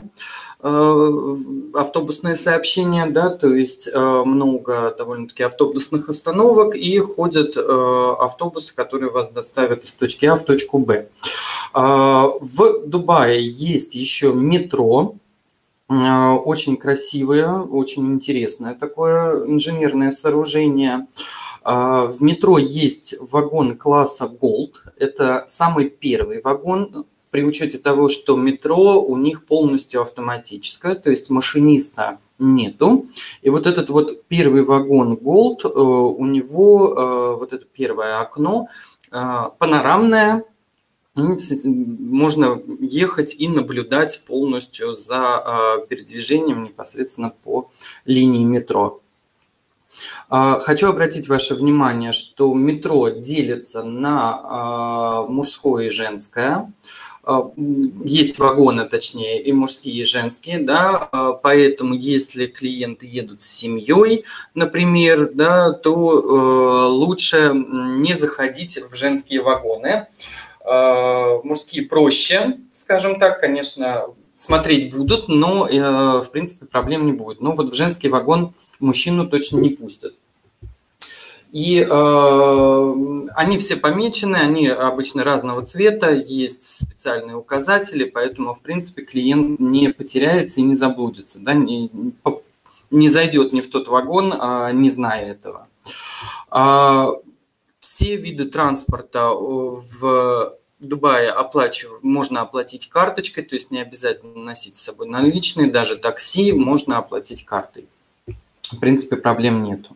сообщения, да, то есть много довольно-таки автобусных остановок, и ходят автобусы, которые вас доставят из точки А в точку Б. В Дубае есть еще метро, очень красивое, очень интересное такое инженерное сооружение. В метро есть вагон класса Gold, это самый первый вагон, при учете того, что метро у них полностью автоматическое, то есть машиниста нету. И вот этот вот первый вагон Gold, у него вот это первое окно панорамное, можно ехать и наблюдать полностью за передвижением непосредственно по линии метро. Хочу обратить ваше внимание, что метро делится на мужское и женское. Есть вагоны, точнее, и мужские, и женские, да, поэтому если клиенты едут с семьей, например, да, то лучше не заходить в женские вагоны. Мужские проще, скажем так, конечно, смотреть будут, но, в принципе, проблем не будет. Но вот в женский вагон мужчину точно не пустят. И они все помечены, они обычно разного цвета, есть специальные указатели, поэтому, в принципе, клиент не потеряется и не заблудится. Да? не зайдет не в тот вагон, не зная этого. Все виды транспорта в Дубае можно оплатить карточкой, то есть не обязательно носить с собой наличные, даже такси можно оплатить картой. В принципе, проблем нету.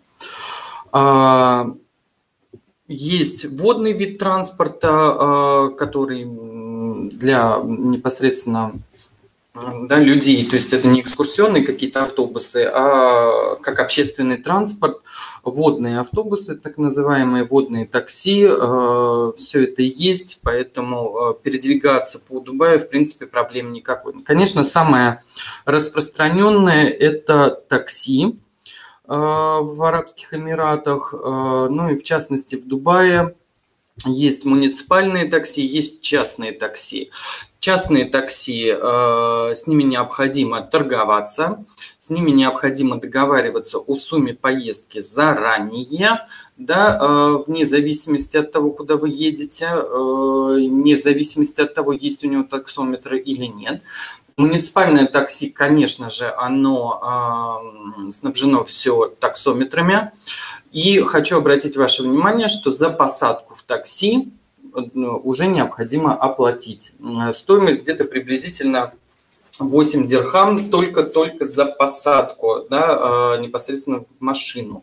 Есть водный вид транспорта, который для непосредственно людей, то есть это не экскурсионные какие-то автобусы, а как общественный транспорт, водные автобусы, так называемые водные такси, все это есть, поэтому передвигаться по Дубаю, в принципе, проблем никакой. Конечно, самое распространенное – это такси в Арабских Эмиратах, ну и в частности в Дубае есть муниципальные такси, есть частные такси. Частные такси, с ними необходимо торговаться, с ними необходимо договариваться о сумме поездки заранее, да, вне зависимости от того, куда вы едете, вне зависимости от того, есть у него таксометр или нет. Муниципальное такси, конечно же, оно снабжено все таксометрами. И хочу обратить ваше внимание, что за посадку в такси уже необходимо оплатить. Стоимость где-то приблизительно 8 дирхам только за посадку, да, непосредственно в машину.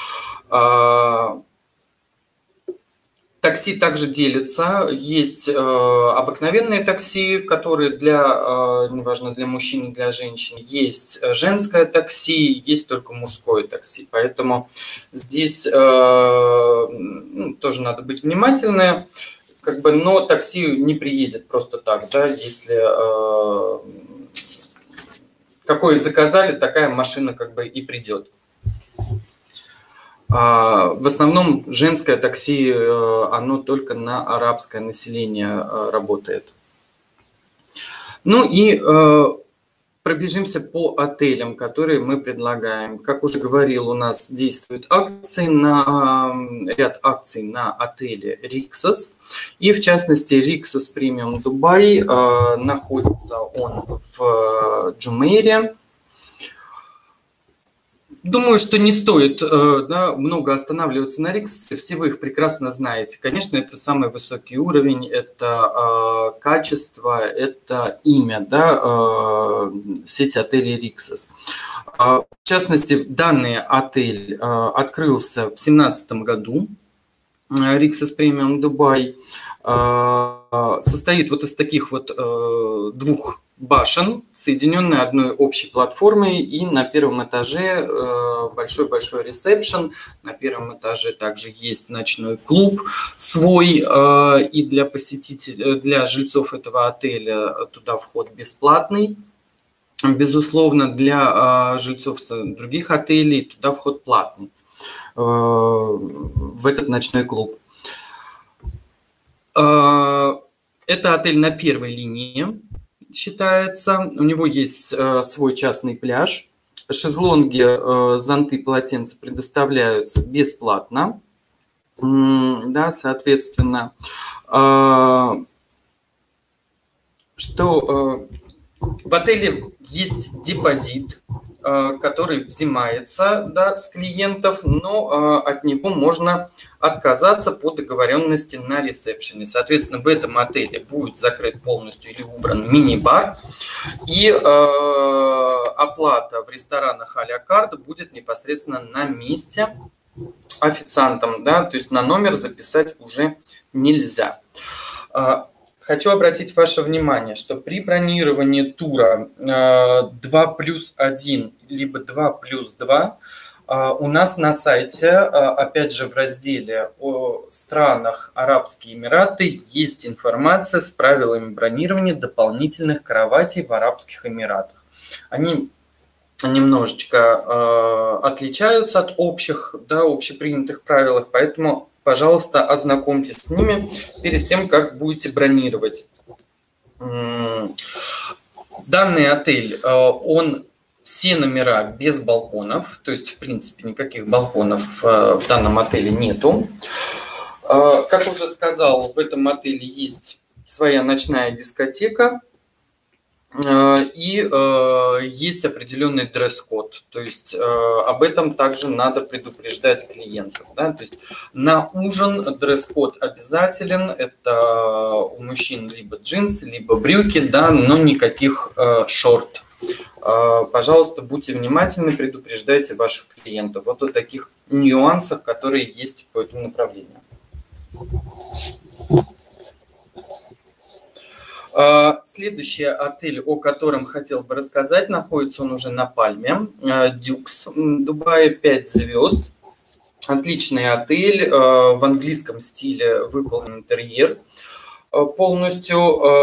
Такси также делятся. Есть обыкновенные такси, которые неважно, для мужчин и для женщин. Есть женское такси, есть только мужское такси. Поэтому здесь тоже надо быть внимательным. Но такси не приедет просто так, да, если какое заказали, такая машина и придет. В основном женское такси, оно только на арабское население работает. Ну и пробежимся по отелям, которые мы предлагаем. Как уже говорил, у нас действуют ряд акций на отеле Rixos. И в частности, Rixos Premium Dubai, находится он в Джумейре. Думаю, что не стоит много останавливаться на Rixos, все вы их прекрасно знаете. Конечно, это самый высокий уровень, это качество, это имя, да, сети отелей Rixos. В частности, данный отель открылся в 2017 году, Rixos Premium Dubai. Состоит из таких двух башен, соединенные одной общей платформой, и на первом этаже большой-большой ресепшн. На первом этаже также есть ночной клуб свой, и для посетителей, для жильцов этого отеля туда вход бесплатный. Безусловно, для жильцов других отелей туда вход платный, в этот ночной клуб. Это отель на первой линии считается. У него есть свой частный пляж. Шезлонги, зонты, полотенца предоставляются бесплатно. Да, соответственно, в отеле есть депозит, который взимается, да, с клиентов, но от него можно отказаться по договоренности на ресепшене. Соответственно, в этом отеле будет закрыт полностью или убран мини-бар, и оплата в ресторанах а-ля карт будет непосредственно на месте официантом, да, то есть на номер записать уже нельзя. Хочу обратить ваше внимание, что при бронировании тура 2+1 либо 2+2 у нас на сайте, опять же в разделе о странах Арабские Эмираты, есть информация с правилами бронирования дополнительных кроватей в Арабских Эмиратах. Они немножечко отличаются от общепринятых правил, поэтому, пожалуйста, ознакомьтесь с ними перед тем, как будете бронировать. Данный отель, все номера без балконов, то есть, в принципе, никаких балконов в данном отеле нету. Как уже сказал, в этом отеле есть своя ночная дискотека. И есть определенный дресс-код, то есть об этом также надо предупреждать клиентов. Да? То есть на ужин дресс-код обязателен, это у мужчин либо джинсы, либо брюки, да, но никаких шорт. Пожалуйста, будьте внимательны, предупреждайте ваших клиентов вот о таких нюансах, которые есть по этому направлению. Следующий отель, о котором хотел бы рассказать, находится он уже на Пальме. Дюкс, Дубай, 5 звезд. Отличный отель, в английском стиле выполнен интерьер полностью.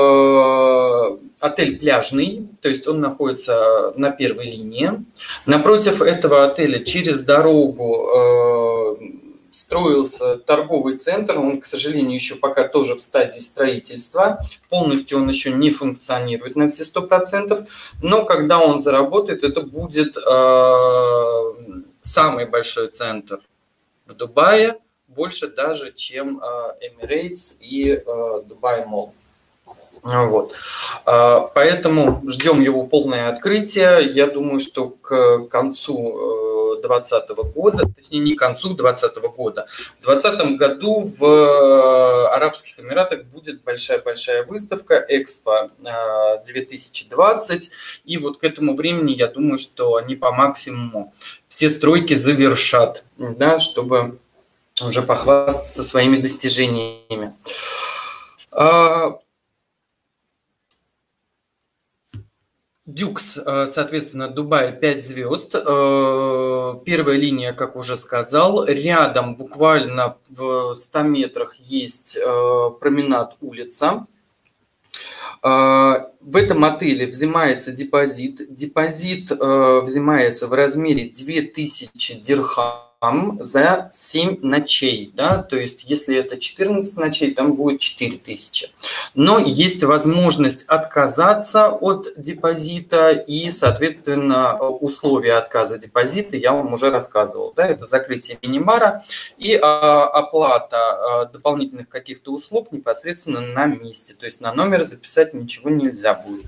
Отель пляжный, то есть он находится на первой линии. Напротив этого отеля через дорогу строился торговый центр, он, к сожалению, еще пока тоже в стадии строительства, полностью он еще не функционирует на все 100%, но когда он заработает, это будет самый большой центр в Дубае, больше даже, чем Emirates и Dubai Mall. Вот. Поэтому ждем его полное открытие. Я думаю, что к концу 2020 года, точнее не к концу 2020 года, в 2020 году в Арабских Эмиратах будет большая-большая выставка Экспо 2020. И вот к этому времени я думаю, что они по максимуму все стройки завершат, да, чтобы уже похвастаться своими достижениями. Дюкс, соответственно, Дубай 5 звезд. Первая линия, как уже сказал. Рядом, буквально в 100 метрах, есть променад улица. В этом отеле взимается депозит. Депозит взимается в размере 2000 дирхам за 7 ночей. Да? То есть, если это 14 ночей, там будет 4000. Но есть возможность отказаться от депозита и, соответственно, условия отказа депозита я вам уже рассказывал. Да? Это закрытие мини-бара и оплата дополнительных каких-то услуг непосредственно на месте. То есть на номер записать ничего нельзя будет.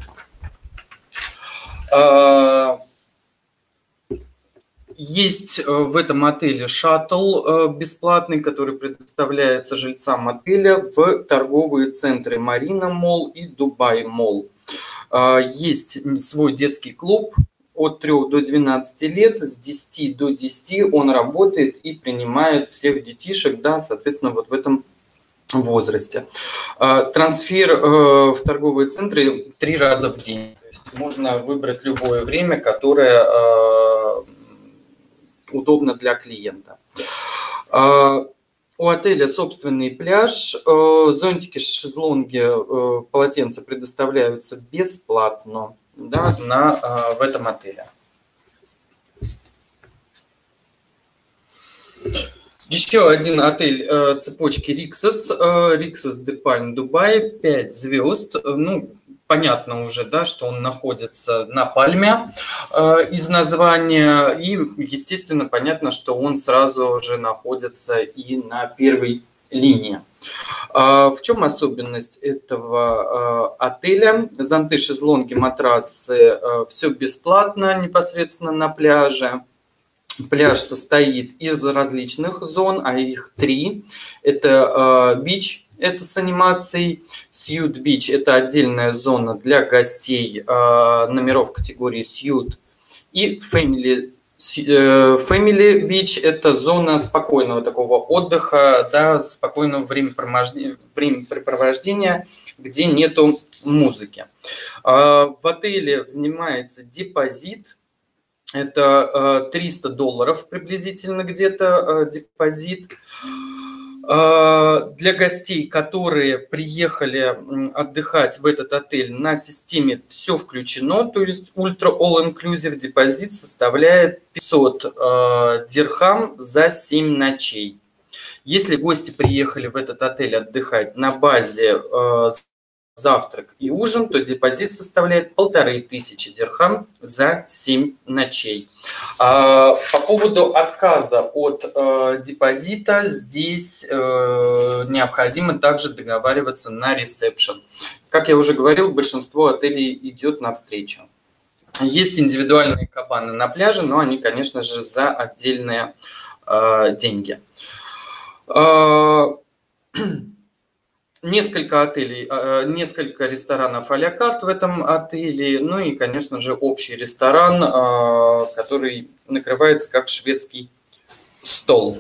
Есть в этом отеле шаттл бесплатный, который предоставляется жильцам отеля в торговые центры Марина Молл и Дубай Молл. Есть свой детский клуб от 3 до 12 лет, с 10 до 10 он работает и принимает всех детишек, да, соответственно, вот в этом возрасте. Трансфер в торговые центры 3 раза в день. То есть можно выбрать любое время, которое удобно для клиента. У отеля собственный пляж, зонтики, шезлонги, полотенца предоставляются бесплатно, да, в этом отеле. Еще один отель цепочки Rixos, Rixos de Palm Dubai, 5 звезд. Ну, понятно уже, да, что он находится на Пальме из названия. И, естественно, понятно, что он сразу же находится и на первой линии. В чем особенность этого отеля? Зонты, шезлонги, матрасы, все бесплатно непосредственно на пляже. Пляж состоит из различных зон, а их 3. Это бич, это с анимацией. Сьют бич – это отдельная зона для гостей номеров категории Сьют. И Family Beach – это зона спокойного такого отдыха, да, спокойного времяпрепровождения, где нету музыки. В отеле взимается депозит. Это $300 приблизительно где-то депозит. Для гостей, которые приехали отдыхать в этот отель на системе «Все включено», то есть Ultra All Inclusive, депозит составляет 500 дирхам за 7 ночей. Если гости приехали в этот отель отдыхать на базе завтрак и ужин, то депозит составляет 1500 дирхам за 7 ночей. По поводу отказа от депозита здесь необходимо также договариваться на ресепшн. как я уже говорил, большинство отелей идет навстречу. Есть индивидуальные кабаны на пляже, но они, конечно же, за отдельные деньги. Несколько отелей, несколько ресторанов а-ля карт в этом отеле, ну и, конечно же, общий ресторан, который накрывается как шведский стол.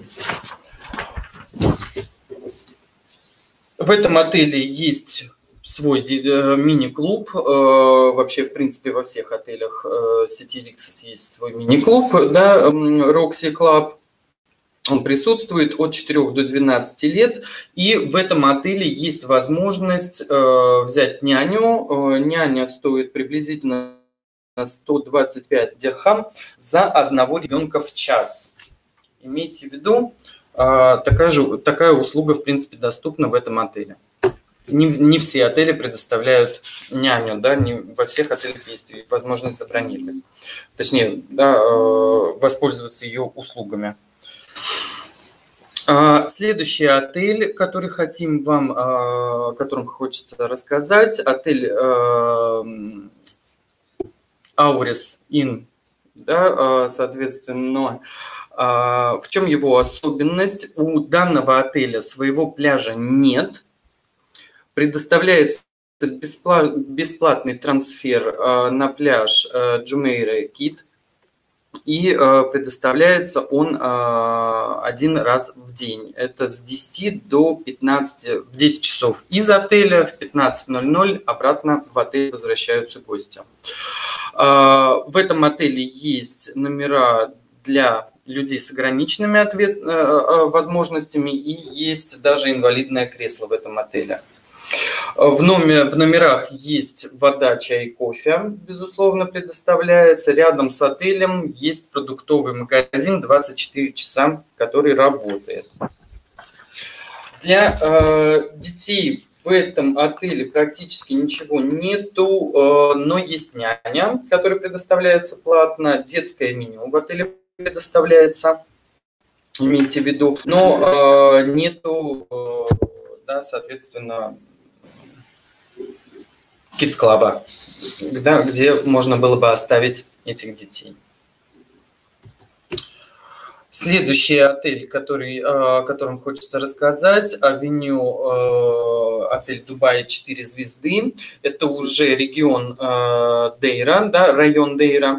В этом отеле есть свой мини-клуб. Вообще, в принципе, во всех отелях сети Rixos есть свой мини-клуб, да, Roxy Club. Он присутствует от 4 до 12 лет. И в этом отеле есть возможность взять няню. Няня стоит приблизительно 125 дирхам за одного ребенка в час. Имейте в виду, такая услуга, в принципе, доступна в этом отеле. Не все отели предоставляют няню, да, не во всех отелях есть возможность забронировать. Точнее, да, воспользоваться ее услугами. Следующий отель, который хотим вам, о котором хочется рассказать, отель Auris Inn, да, соответственно, в чем его особенность? У данного отеля своего пляжа нет, предоставляется бесплатный трансфер на пляж Jumeirah Key, и предоставляется он один раз в день. Это с 10 до 15, в 10 часов из отеля, в 15:00 обратно в отель возвращаются гости. В этом отеле есть номера для людей с ограниченными возможностями и есть даже инвалидное кресло в этом отеле. В номерах есть вода, чай, кофе, безусловно, предоставляется. Рядом с отелем есть продуктовый магазин 24 часа, который работает. Для детей в этом отеле практически ничего нету, но есть няня, которая предоставляется платно. Детское меню в отеле предоставляется, имейте в виду. Но нету, да, соответственно, Kids Club, да, где можно было бы оставить этих детей. Следующий отель, о котором хочется рассказать, отель Дубай 4 звезды. Это уже регион Дейра, да, район Дейра.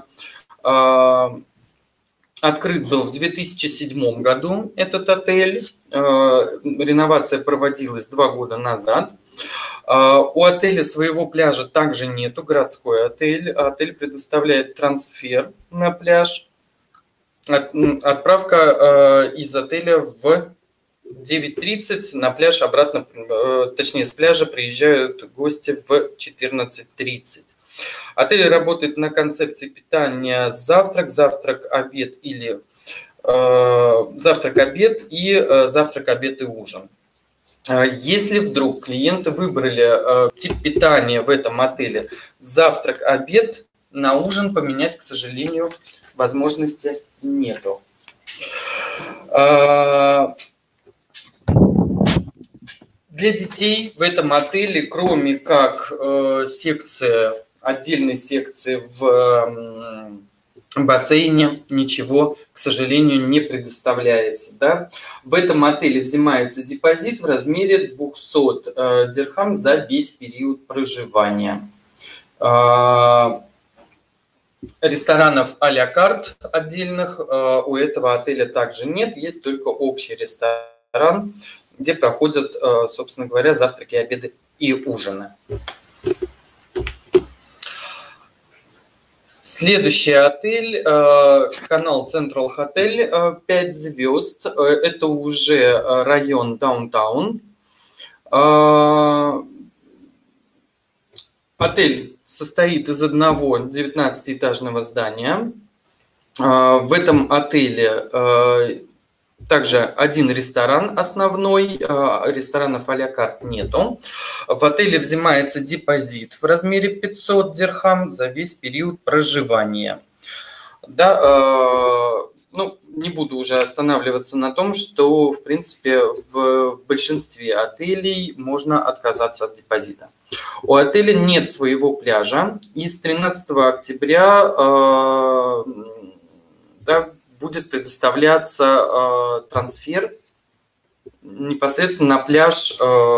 Открыт был в 2007 году этот отель. Реновация проводилась 2 года назад. У отеля своего пляжа также нету, городской отель. Отель предоставляет трансфер на пляж. Отправка из отеля в 9:30 на пляж обратно, точнее, с пляжа приезжают гости в 14:30. Отель работает на концепции питания завтрак, обед или завтрак, обед и завтрак, обед и ужин. Если вдруг клиенты выбрали тип питания в этом отеле завтрак, обед, на ужин поменять, к сожалению, возможности нету. Для детей в этом отеле, кроме как отдельной секции в бассейне, ничего, к сожалению, не предоставляется. Да? В этом отеле взимается депозит в размере 200 дирхам за весь период проживания. Ресторанов а-ля карт отдельных у этого отеля также нет, есть только общий ресторан, где проходят, собственно говоря, завтраки, обеды и ужины. Следующий отель, канал Central Hotel, 5 звезд. Это уже район Даунтаун. Отель состоит из одного 19-этажного здания. В этом отеле также один ресторан основной, ресторанов а-ля карт нету. В отеле взимается депозит в размере 500 дирхам за весь период проживания. Да, ну, не буду уже останавливаться на том, что, в принципе, в большинстве отелей можно отказаться от депозита. У отеля нет своего пляжа, и с 13 октября да, будет предоставляться трансфер непосредственно на пляж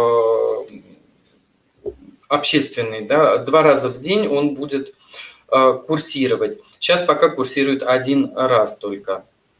общественный. Да, 2 раза в день он будет курсировать. Сейчас пока курсирует 1 раз только.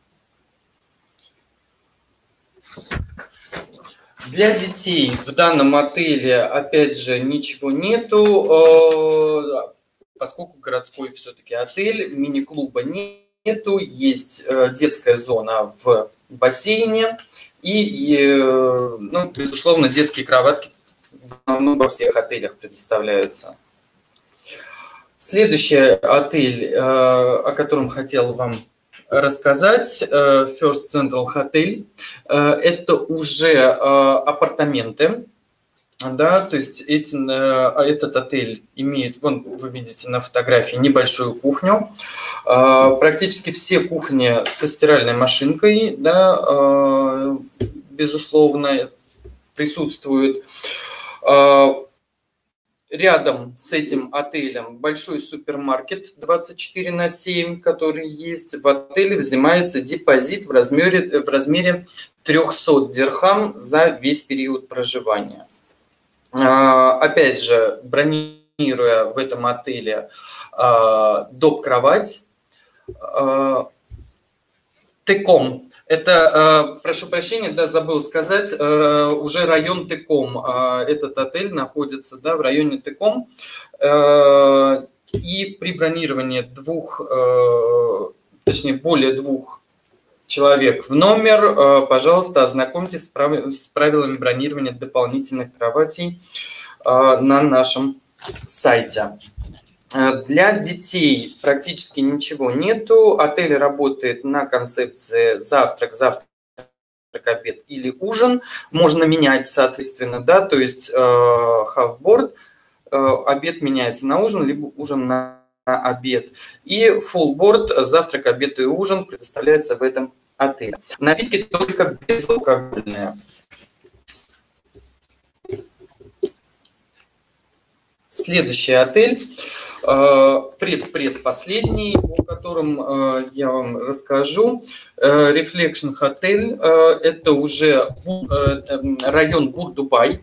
Для детей в данном отеле, опять же, ничего нету, поскольку городской все-таки отель, мини-клуба нету, есть детская зона в бассейне и ну, безусловно, детские кроватки во всех отелях предоставляются. Следующий отель, о котором хотел вам рассказать, First Central Hotel, это уже апартаменты, да, то есть этот отель имеет, вон вы видите на фотографии, небольшую кухню, практически все кухни со стиральной машинкой, да, безусловно, присутствуют. Рядом с этим отелем большой супермаркет 24/7, который есть. В отеле взимается депозит в размере 300 дирхам за весь период проживания. Опять же, бронируя в этом отеле доп-кровать, Теком. Это, прошу прощения, да, забыл сказать, уже район Теком. Этот отель находится, да, в районе Теком. И при бронировании более двух человек в номер, пожалуйста, ознакомьтесь с правилами бронирования дополнительных кроватей на нашем сайте. Для детей практически ничего нету. Отель работает на концепции завтрак, обед или ужин. Можно менять, соответственно, да, то есть half-board, обед меняется на ужин, либо ужин на обед. И full-board, завтрак, обед и ужин предоставляется в этом отеле. Напитки только безалкогольные. Следующий отель, предпоследний, о котором я вам расскажу, Reflection Hotel, это уже район Бур-Дубай.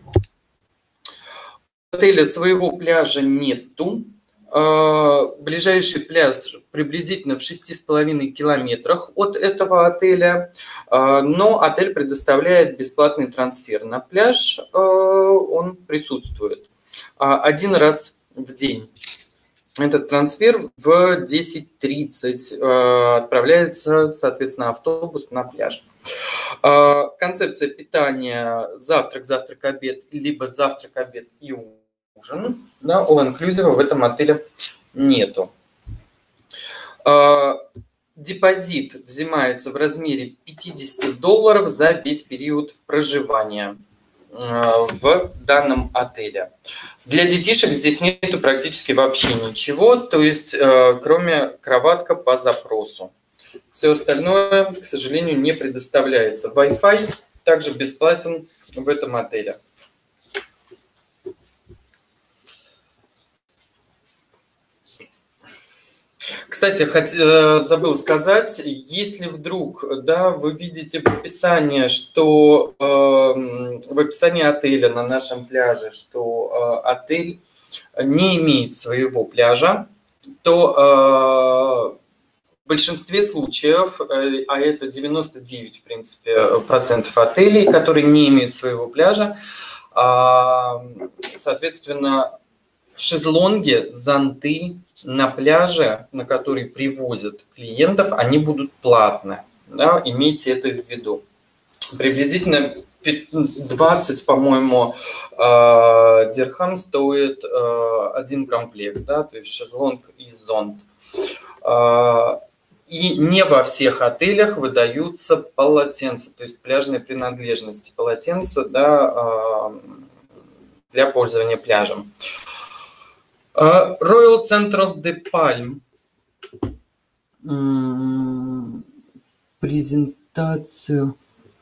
У отеля своего пляжа нету. Ближайший пляж приблизительно в 6,5 километрах от этого отеля, но отель предоставляет бесплатный трансфер на пляж, он присутствует 1 раз в день. Этот трансфер в 10:30 отправляется, соответственно, автобус на пляж. Концепция питания завтрак, обед, либо завтрак, обед и ужин. Да, all-inclusive в этом отеле нету. Депозит взимается в размере $50 за весь период проживания в данном отеле. Для детишек здесь нету практически вообще ничего, то есть кроме кроватка по запросу. Все остальное, к сожалению, не предоставляется. Wi-Fi также бесплатен в этом отеле. Кстати, забыл сказать, если вдруг, да, вы видите в описании, что в описании отеля на нашем пляже, что отель не имеет своего пляжа, то в большинстве случаев, а это 99, в принципе, процентов отелей, которые не имеют своего пляжа, соответственно, шезлонги, зонты на пляже, на который привозят клиентов, они будут платные. Да? Имейте это в виду. Приблизительно 20, по-моему, дирхам стоит один комплект, да? То есть шезлонг и зонт. И не во всех отелях выдаются полотенца, то есть пляжные принадлежности, полотенца, да, для пользования пляжем. Royal Central de Palm. презентацию.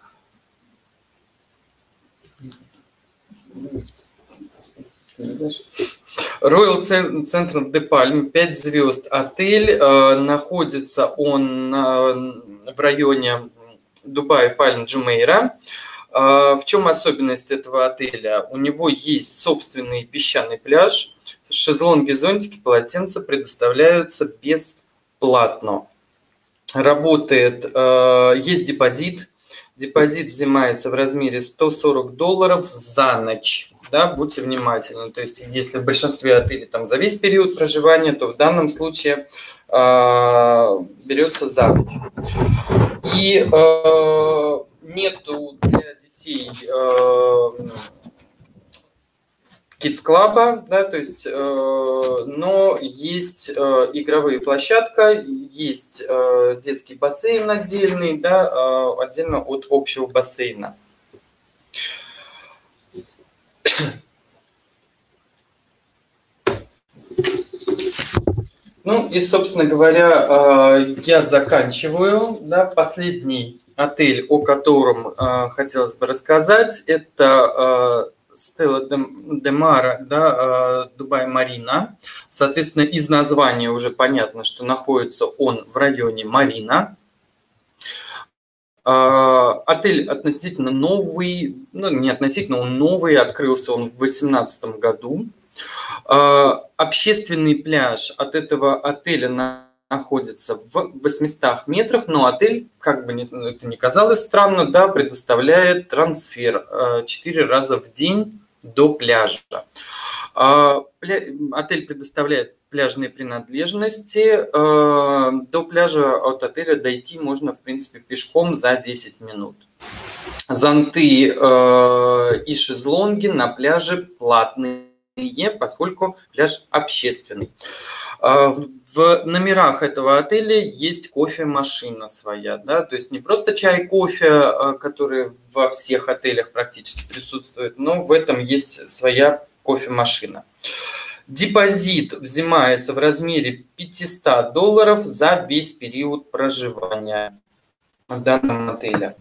Royal Central de Palm, 5 звезд отель. Находится он в районе Дубая, Пальм Джумейра. В чем особенность этого отеля? У него есть собственный песчаный пляж. Шезлонги, зонтики, полотенца предоставляются бесплатно. Работает, есть депозит. Депозит взимается в размере $140 за ночь. Да, будьте внимательны. То есть, если в большинстве отелей там за весь период проживания, то в данном случае берется за ночь. И нету для детей kids-клаба, да, то есть, но есть игровая площадка, есть детский бассейн отдельный, да, отдельно от общего бассейна. Ну и, собственно говоря, я заканчиваю. Да, последний отель, о котором хотелось бы рассказать, это Стелла де Мара, да, Дубай Марина. Соответственно, из названия уже понятно, что находится он в районе Марина. Отель относительно новый, ну не относительно, он новый, открылся он в 2018 году. Общественный пляж от этого отеля находится в 800 метрах, но отель, как бы это ни казалось странно, да, предоставляет трансфер 4 раза в день до пляжа. Отель предоставляет пляжные принадлежности. До пляжа от отеля дойти можно, в принципе, пешком за 10 минут. Зонты и шезлонги на пляже платные, поскольку пляж общественный. В номерах этого отеля есть кофемашина своя, да, то есть не просто чай, кофе, который во всех отелях практически присутствует, но в этом есть своя кофемашина. Депозит взимается в размере $500 за весь период проживания в данном отеле.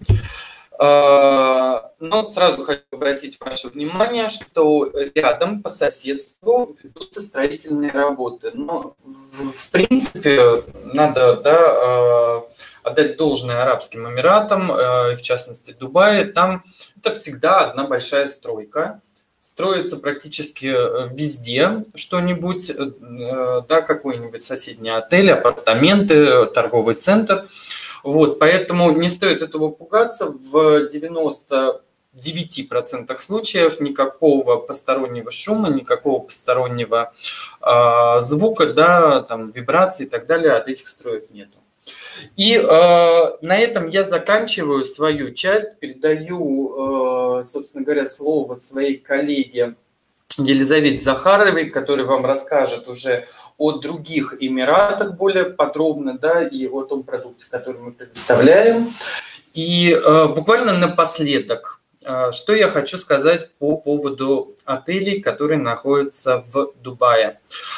Но сразу хочу обратить ваше внимание, что рядом по соседству ведутся строительные работы. Но, в принципе, надо, да, отдать должное Арабским Эмиратам, в частности Дубае. Там это всегда одна большая стройка. Строится практически везде что-нибудь, да, какой-нибудь соседний отель, апартаменты, торговый центр. Вот, поэтому не стоит этого пугаться. В 99% случаев никакого постороннего шума, никакого постороннего звука, да, там, вибраций и так далее от этих строек нету. И на этом я заканчиваю свою часть, передаю, собственно говоря, слово своей коллеге Елизавете Захаровой, которая вам расскажет уже о других Эмиратах более подробно, да, и о том продукте, который мы предоставляем. И буквально напоследок, что я хочу сказать по поводу отелей, которые находятся в Дубае.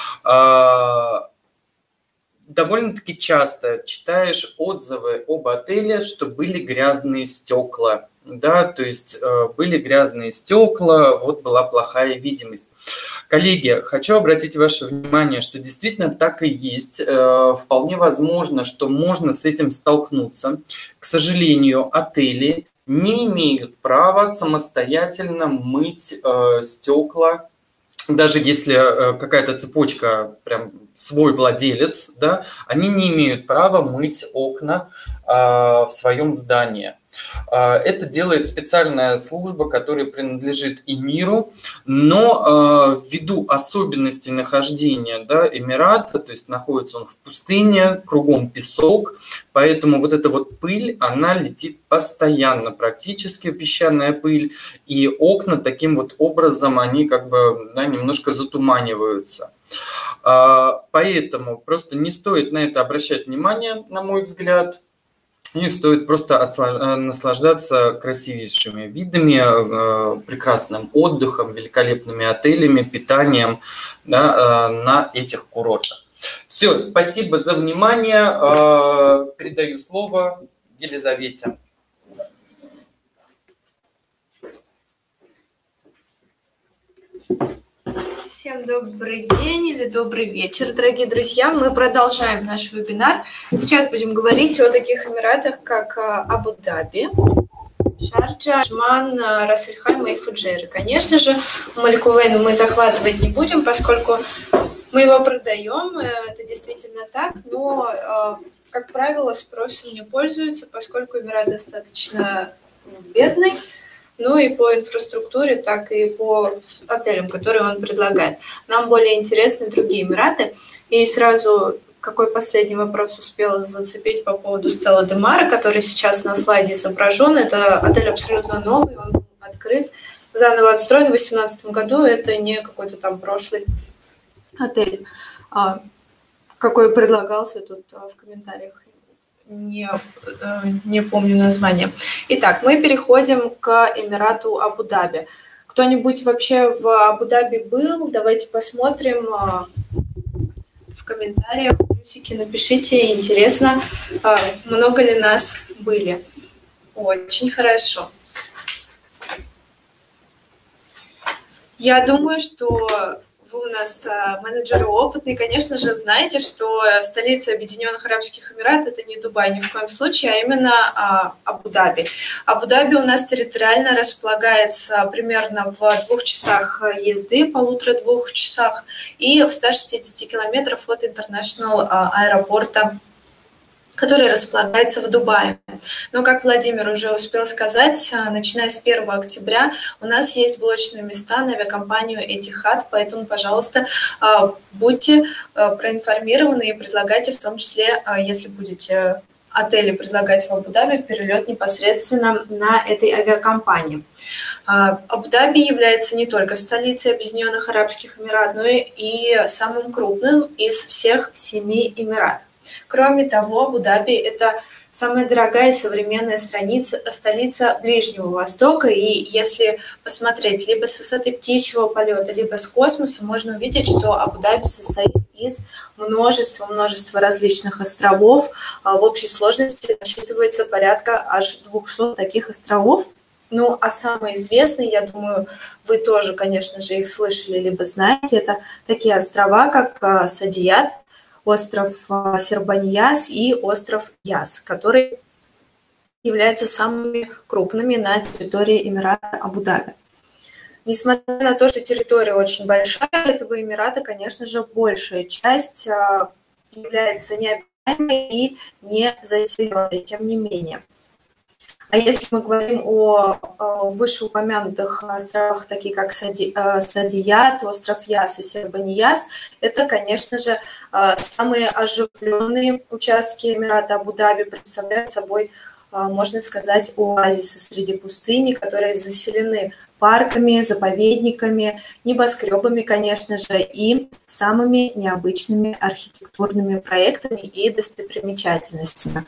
Довольно-таки часто читаешь отзывы об отеле, что были грязные стекла. Да, то есть были грязные стекла, вот была плохая видимость. Коллеги, хочу обратить ваше внимание, что действительно так и есть. Вполне возможно, что можно с этим столкнуться. К сожалению, отели не имеют права самостоятельно мыть стекла. Даже если какая-то цепочка, прям свой владелец, да, они не имеют права мыть окна в своем здании. Это делает специальная служба, которая принадлежит Эмиру, но ввиду особенностей нахождения, да, Эмирата, то есть находится он в пустыне, кругом песок, поэтому вот эта вот пыль, она летит постоянно, практически песчаная пыль, и окна таким вот образом, они как бы, да, немножко затуманиваются. Поэтому просто не стоит на это обращать внимание, на мой взгляд. И стоит просто наслаждаться красивейшими видами, прекрасным отдыхом, великолепными отелями, питанием, да, на этих курортах. Все, спасибо за внимание. Передаю слово Елизавете. Всем добрый день или добрый вечер, дорогие друзья. Мы продолжаем наш вебинар. Сейчас будем говорить о таких эмиратах, как Абу-Даби, Шарджа, Аджман, Рас Аль-Хайма и Фуджейра. Конечно же, Маль-Кувейн мы захватывать не будем, поскольку мы его продаем, это действительно так, но, как правило, спросом не пользуются, поскольку Эмират достаточно бедный, ну и по инфраструктуре, так и по отелям, которые он предлагает. Нам более интересны другие Эмираты. И сразу, какой последний вопрос успела зацепить по поводу Стелла де Мара, который сейчас на слайде изображен. Это отель абсолютно новый, он был открыт, заново отстроен в 2018 году. Это не какой-то там прошлый отель, какой предлагался тут в комментариях. Не помню название. Итак, мы переходим к Эмирату Абу-Даби. Кто-нибудь вообще в Абу-Даби был? Давайте посмотрим в комментариях, плюсики напишите. Интересно, много ли нас были. Очень хорошо. Я думаю, что вы у нас менеджеры опытные, конечно же, знаете, что столица Объединенных Арабских Эмиратов – это не Дубай ни в коем случае, а именно Абу-Даби. Абу-Даби у нас территориально располагается примерно в 2 часах езды, 1,5-2 часах, и в 160 километрах от Интернешнл аэропорта, который располагается в Дубае. Но, как Владимир уже успел сказать, начиная с 1 октября у нас есть блочные места на авиакомпанию Этихад, поэтому, пожалуйста, будьте проинформированы и предлагайте, в том числе, если будете отели предлагать в Абу-Даби, перелет непосредственно на этой авиакомпании. Абу-Даби является не только столицей Объединенных Арабских Эмиратов, но и самым крупным из всех 7 Эмиратов. Кроме того, Абу-Даби – это самая дорогая и современная столица Ближнего Востока, и если посмотреть либо с высоты птичьего полета, либо с космоса, можно увидеть, что Абу-Даби состоит из множества различных островов. В общей сложности насчитывается порядка аж 200 таких островов. Ну, а самые известные, я думаю, вы тоже, конечно же, их слышали, либо знаете, это такие острова, как Садият, остров Сербаньяс и остров Яс, которые являются самыми крупными на территории Эмирата Абу-Даби. Несмотря на то, что территория очень большая этого Эмирата, конечно же, большая часть является необитаемой и не заселенной, тем не менее. А если мы говорим о вышеупомянутых островах, такие как Садият, остров Яс и Сербаньяс, это, конечно же, самые оживленные участки Эмирата Абу-Даби, представляют собой, можно сказать, оазисы среди пустыни, которые заселены парками, заповедниками, небоскребами, конечно же, и самыми необычными архитектурными проектами и достопримечательностями.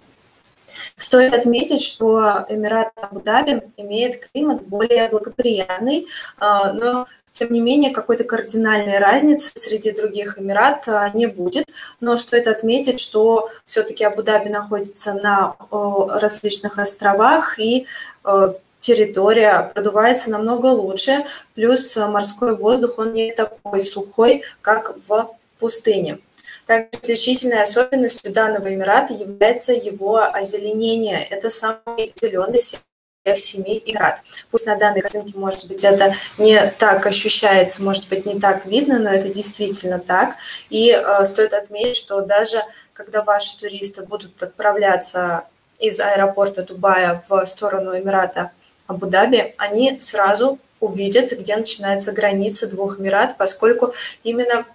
Стоит отметить, что Эмират Абу-Даби имеет климат более благоприятный, но, тем не менее, какой-то кардинальной разницы среди других Эмиратов не будет. Но стоит отметить, что все-таки Абу-Даби находится на различных островах, и территория продувается намного лучше, плюс морской воздух, он не такой сухой, как в пустыне. Также отличительной особенностью данного Эмирата является его озеленение. Это самый зеленый всех 7 Эмиратов. Пусть на данной картинке, может быть, это не так ощущается, может быть, не так видно, но это действительно так. И стоит отметить, что даже когда ваши туристы будут отправляться из аэропорта Дубая в сторону Эмирата Абу-Даби, они сразу увидят, где начинается граница 2 Эмиратов, поскольку именно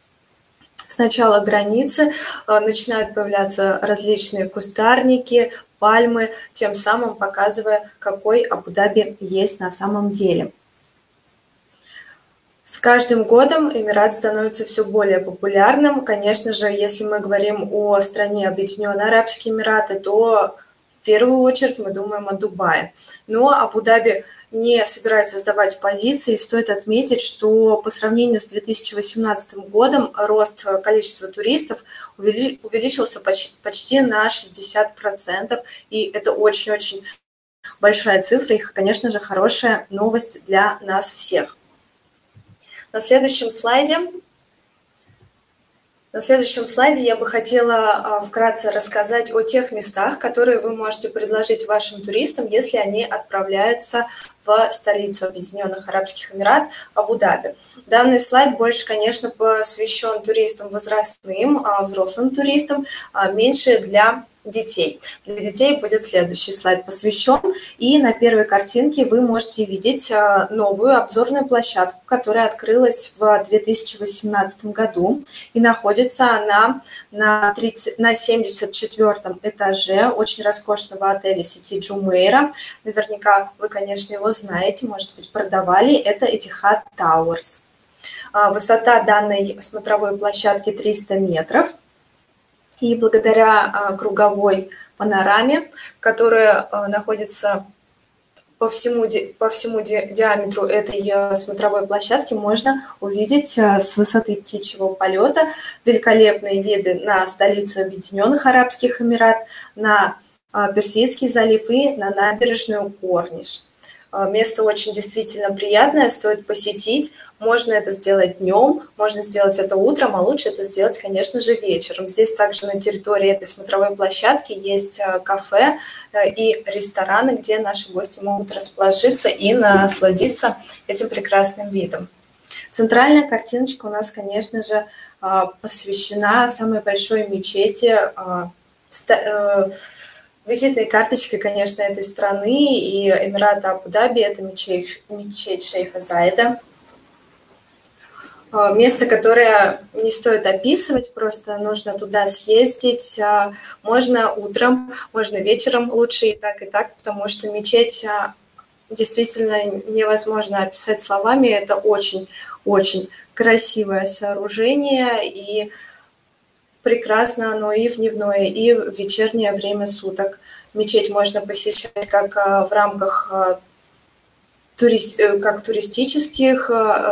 с начала границы начинают появляться различные кустарники, пальмы, тем самым показывая, какой Абу-Даби есть на самом деле. С каждым годом Эмират становится все более популярным. Конечно же, если мы говорим о стране Объединенные Арабские Эмираты, то в первую очередь мы думаем о Дубае. Но Абу-Даби не собирается сдавать позиции. Стоит отметить, что по сравнению с 2018 годом рост количества туристов увеличился почти на 60%, и это очень-очень большая цифра, и, конечно же, хорошая новость для нас всех. На следующем слайде я бы хотела вкратце рассказать о тех местах, которые вы можете предложить вашим туристам, если они отправляются в столицу Объединенных Арабских Эмиратов, Абу-Даби. Данный слайд больше, конечно, посвящен туристам возрастным, взрослым туристам, меньше для детей. Для детей будет следующий слайд посвящен, и на первой картинке вы можете видеть новую обзорную площадку, которая открылась в 2018 году и находится она на 74-м этаже очень роскошного отеля сети Джумейра. Наверняка вы, конечно, его знаете, может быть, продавали. Это Этихад Тауэрс. Высота данной смотровой площадки 300 метров. И благодаря круговой панораме, которая находится по всему диаметру этой смотровой площадки, можно увидеть с высоты птичьего полета великолепные виды на столицу Объединенных Арабских Эмиратов, на Персидский залив и на набережную Корниш. Место очень действительно приятное, стоит посетить. Можно это сделать днем, можно сделать это утром, а лучше это сделать, конечно же, вечером. Здесь также на территории этой смотровой площадки есть кафе и рестораны, где наши гости могут расположиться и насладиться этим прекрасным видом. Центральная картиночка у нас, конечно же, посвящена самой большой мечети, визитной карточкой, конечно, этой страны и Эмирата Абу-Даби – это мечеть шейха Заида. Место, которое не стоит описывать, просто нужно туда съездить. Можно утром, можно вечером, лучше и так, потому что мечеть действительно невозможно описать словами. Это очень-очень красивое сооружение, и прекрасно оно и в дневное, и в вечернее время суток. Мечеть можно посещать как в рамках туристических,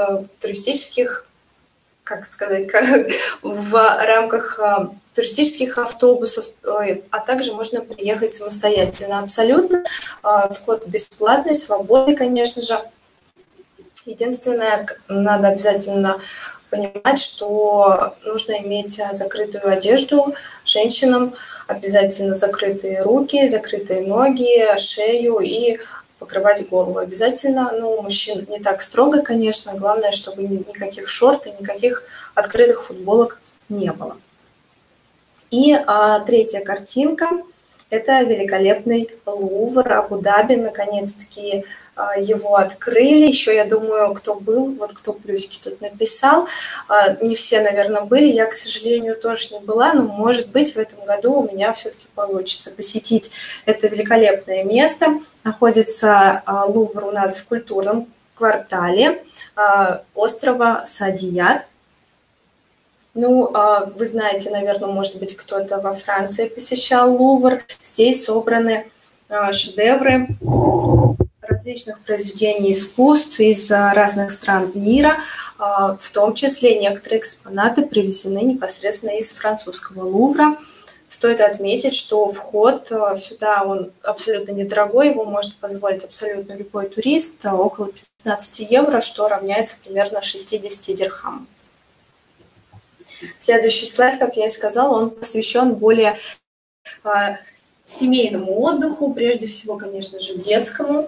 в рамках туристических автобусов, а также можно приехать самостоятельно. Абсолютно. Вход бесплатный, свободный, конечно же. Единственное, надо обязательно понимать, что нужно иметь закрытую одежду женщинам, обязательно закрытые руки, закрытые ноги, шею и покрывать голову обязательно. Ну, у мужчин не так строго, конечно. Главное, чтобы никаких шорт и никаких открытых футболок не было. И третья картинка – это великолепный Лувр Абу-Даби. Наконец-таки его открыли. Еще, я думаю, кто был, вот кто плюсики тут написал. Не все, наверное, были. Я, к сожалению, тоже не была, но, может быть, в этом году у меня все-таки получится посетить это великолепное место. Находится Лувр у нас в культурном квартале острова Садият. Ну, вы знаете, наверное, может быть, кто-то во Франции посещал Лувр. Здесь собраны шедевры различных произведений искусств из разных стран мира, в том числе некоторые экспонаты привезены непосредственно из французского Лувра. Стоит отметить, что вход сюда он абсолютно недорогой, его может позволить абсолютно любой турист, около 15 евро, что равняется примерно 60 дирхамам. Следующий слайд, как я и сказала, он посвящен более семейному отдыху, прежде всего, конечно же, детскому.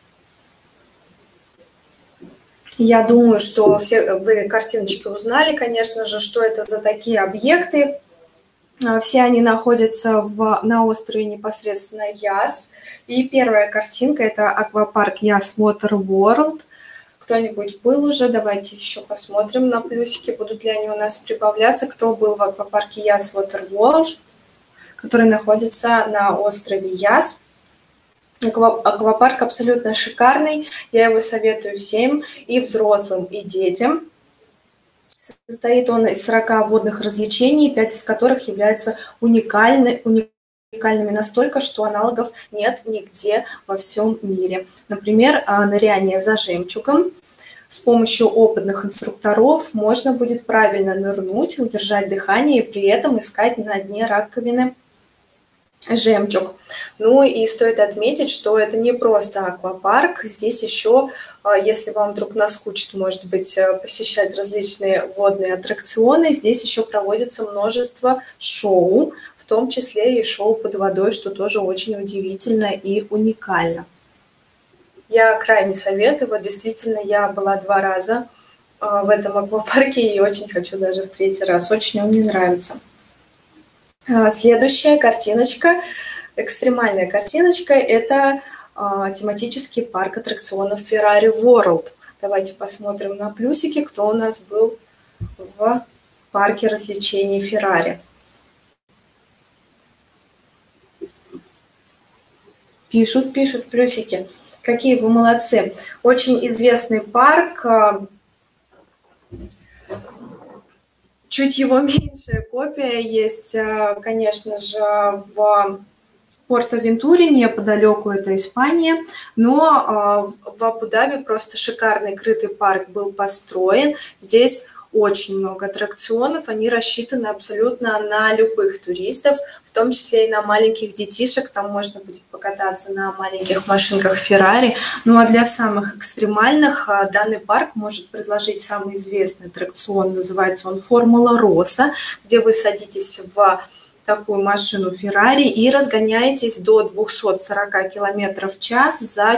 Я думаю, что все вы картиночки узнали, конечно же, что это за такие объекты. Все они находятся на острове непосредственно Яс. И первая картинка – это аквапарк Яс Water World. Кто-нибудь был уже? Давайте еще посмотрим на плюсики, будут ли они у нас прибавляться. Кто был в аквапарке Яс Water World, который находится на острове Яс? Аквапарк абсолютно шикарный, я его советую всем, и взрослым, и детям. Состоит он из 40 водных развлечений, 5 из которых являются уникальными уникальными настолько, что аналогов нет нигде во всем мире. Например, ныряние за жемчугом. С помощью опытных инструкторов можно будет правильно нырнуть, удержать дыхание и при этом искать на дне раковины жемчуг. Ну и стоит отметить, что это не просто аквапарк. Здесь еще, если вам вдруг наскучит, может быть, посещать различные водные аттракционы, здесь еще проводится множество шоу, в том числе и шоу под водой, что тоже очень удивительно и уникально. Я крайне советую. Вот действительно, я была 2 раза в этом аквапарке и очень хочу даже в 3-й раз. Очень он мне нравится. Следующая картиночка, экстремальная картиночка, это тематический парк аттракционов Ferrari World. Давайте посмотрим на плюсики, кто у нас был в парке развлечений Ferrari. Пишут плюсики. Какие вы молодцы. Очень известный парк. Чуть его меньшая копия есть, конечно же, в Порто-Вентуре, неподалеку, это Испания, но в Абу-Даби просто шикарный крытый парк был построен. Здесь очень много аттракционов, они рассчитаны абсолютно на любых туристов, в том числе и на маленьких детишек, там можно будет покататься на маленьких машинках Ferrari. Ну а для самых экстремальных данный парк может предложить самый известный аттракцион, называется он «Формула Росса», где вы садитесь в такую машину Ferrari и разгоняетесь до 240 км в час за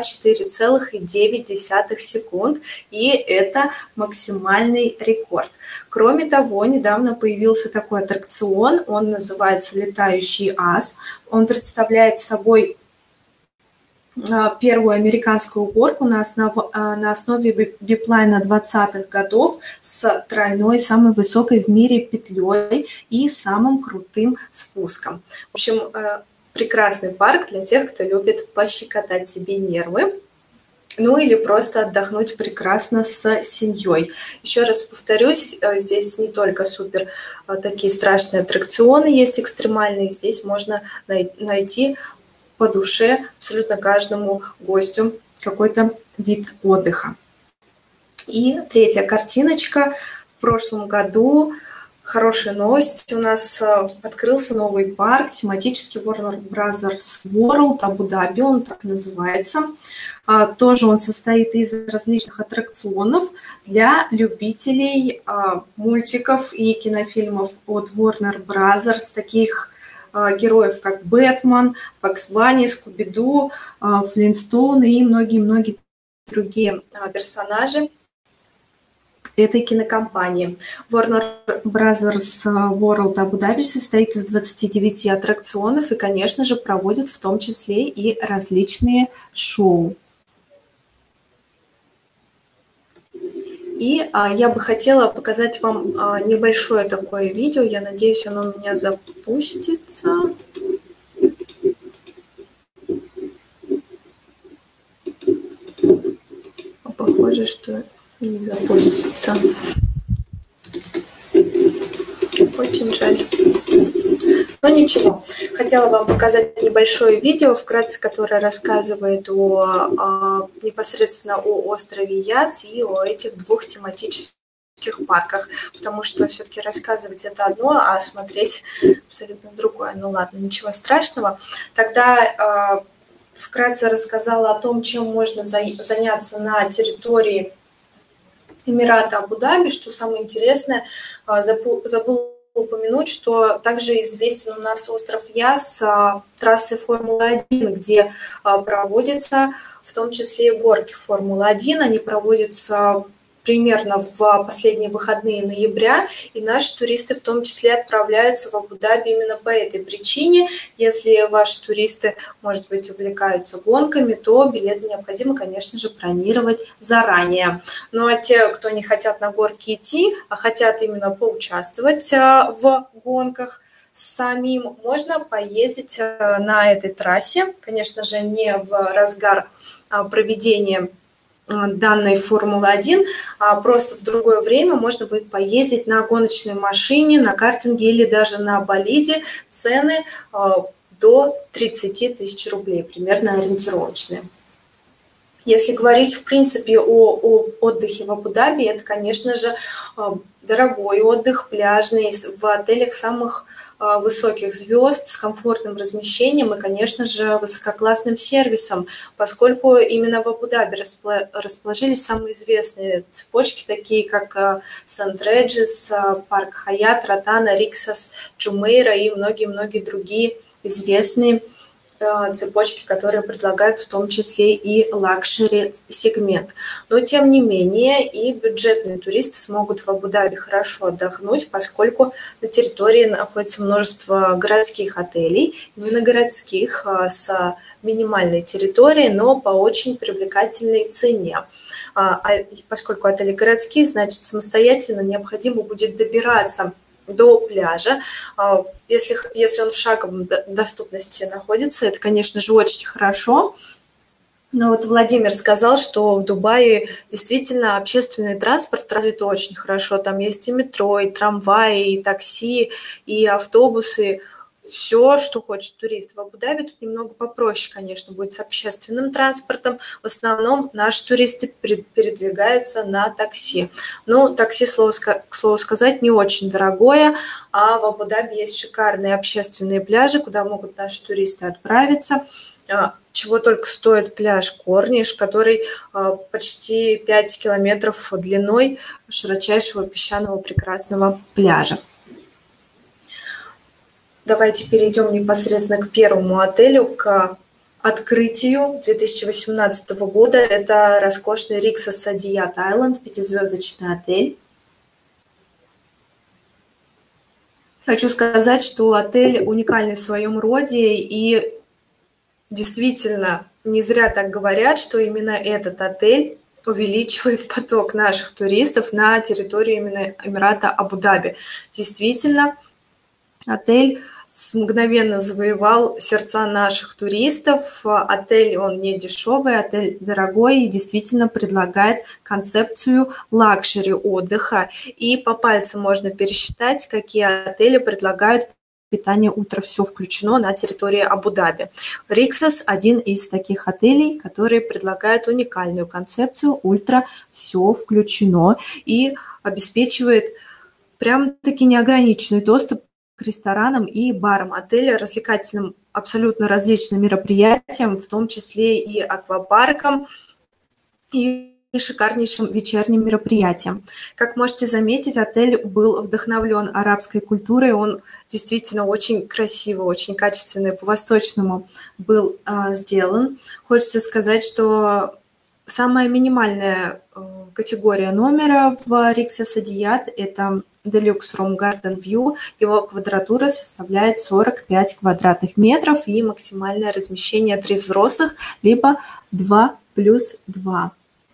4,9 секунд. И это максимальный рекорд. Кроме того, недавно появился такой аттракцион, он называется «Летающий ас». Он представляет собой первую американскую горку на основе биплайна 20-х годов с тройной, самой высокой в мире петлей и самым крутым спуском. В общем, прекрасный парк для тех, кто любит пощекотать себе нервы, ну или просто отдохнуть прекрасно с семьей. Еще раз повторюсь, здесь не только супер такие страшные аттракционы есть экстремальные, здесь можно найти по душе абсолютно каждому гостю какой-то вид отдыха. И 3-я картиночка. В прошлом году хорошая новость. У нас открылся новый парк, тематический Warner Brothers World Абу-Даби, он так называется. Тоже он состоит из различных аттракционов для любителей мультиков и кинофильмов от Warner Brothers, таких героев, как Бэтмен, Бакс Банни, Скуби-Ду, Флинстоуны и многие-многие другие персонажи этой кинокомпании. Warner Brothers World Абу-Даби состоит из 29 аттракционов и, конечно же, проводит в том числе и различные шоу. И я бы хотела показать вам небольшое такое видео. Я надеюсь, оно у меня запустится. Похоже, что не запустится. Очень жаль. Но ничего. Хотела вам показать небольшое видео, вкратце, которое рассказывает непосредственно о острове Яс и о этих 2 тематических парках, потому что все-таки рассказывать это одно, а смотреть абсолютно другое. Ну ладно, ничего страшного. Тогда вкратце рассказала о том, чем можно заняться на территории Эмирата Абу-Даби. Что самое интересное, забыла упомянуть, что также известен у нас остров Яс трассой Формулы-1, где проводятся в том числе и горки Формулы-1. Они проводятся примерно в последние выходные ноября, и наши туристы в том числе отправляются в Абу-Даби именно по этой причине. Если ваши туристы, может быть, увлекаются гонками, то билеты необходимо, конечно же, бронировать заранее. Ну а те, кто не хотят на горки идти, а хотят именно поучаствовать в гонках самим, можно поездить на этой трассе, конечно же, не в разгар проведения данной Формулы-1, а просто в другое время можно будет поездить на гоночной машине, на картинге или даже на болиде. Цены до 30 тысяч рублей, примерно ориентировочные. Если говорить, в принципе, о отдыхе в Абу-Даби, это, конечно же, дорогой отдых, пляжный, в отелях самых высоких звезд, с комфортным размещением и, конечно же, высококлассным сервисом, поскольку именно в Абу-Даби расположились самые известные цепочки, такие как Сан-Реджис, Парк Хаят, Ротана, Риксос, Джумейра и многие-многие другие известные цепочки, которые предлагают в том числе и лакшери-сегмент. Но, тем не менее, и бюджетные туристы смогут в Абу-Даби хорошо отдохнуть, поскольку на территории находится множество городских отелей, именно городских, с минимальной территорией, но по очень привлекательной цене. Поскольку отели городские, значит, самостоятельно необходимо будет добираться до пляжа. Если он в шаговой доступности находится, это, конечно же, очень хорошо. Но вот Владимир сказал, что в Дубае действительно общественный транспорт развит очень хорошо. Там есть и метро, и трамваи, и такси, и автобусы. Все, что хочет турист. В Абу-Даби тут немного попроще, конечно, будет с общественным транспортом. В основном наши туристы передвигаются на такси. Но такси, к слову сказать, не очень дорогое, а в Абу-Даби есть шикарные общественные пляжи, куда могут наши туристы отправиться. Чего только стоит пляж Корниш, который почти 5 километров длиной широчайшего песчаного прекрасного пляжа. Давайте перейдем непосредственно к первому отелю, к открытию 2018 года. Это роскошный Риксос Садият Айленд, 5-звездочный отель. Хочу сказать, что отель уникальный в своем роде, и действительно не зря так говорят, что именно этот отель увеличивает поток наших туристов на территории именно Эмирата Абу-Даби. Действительно, отель мгновенно завоевал сердца наших туристов. Отель, он не дешевый, отель дорогой и действительно предлагает концепцию лакшери отдыха. И по пальцам можно пересчитать, какие отели предлагают питание утро, все включено на территории Абу-Даби. Риксос – один из таких отелей, которые предлагают уникальную концепцию ультра, все включено, и обеспечивает прям-таки неограниченный доступ к ресторанам и барам отеля, развлекательным абсолютно различным мероприятиям, в том числе и аквапаркам, и шикарнейшим вечерним мероприятиям. Как можете заметить, отель был вдохновлен арабской культурой, он действительно очень красивый, очень качественный, по-восточному был сделан. Хочется сказать, что самая минимальная категория номера в Риксе Садият – это Deluxe Room Garden View. Его квадратура составляет 45 квадратных метров и максимальное размещение 3 взрослых, либо 2+2.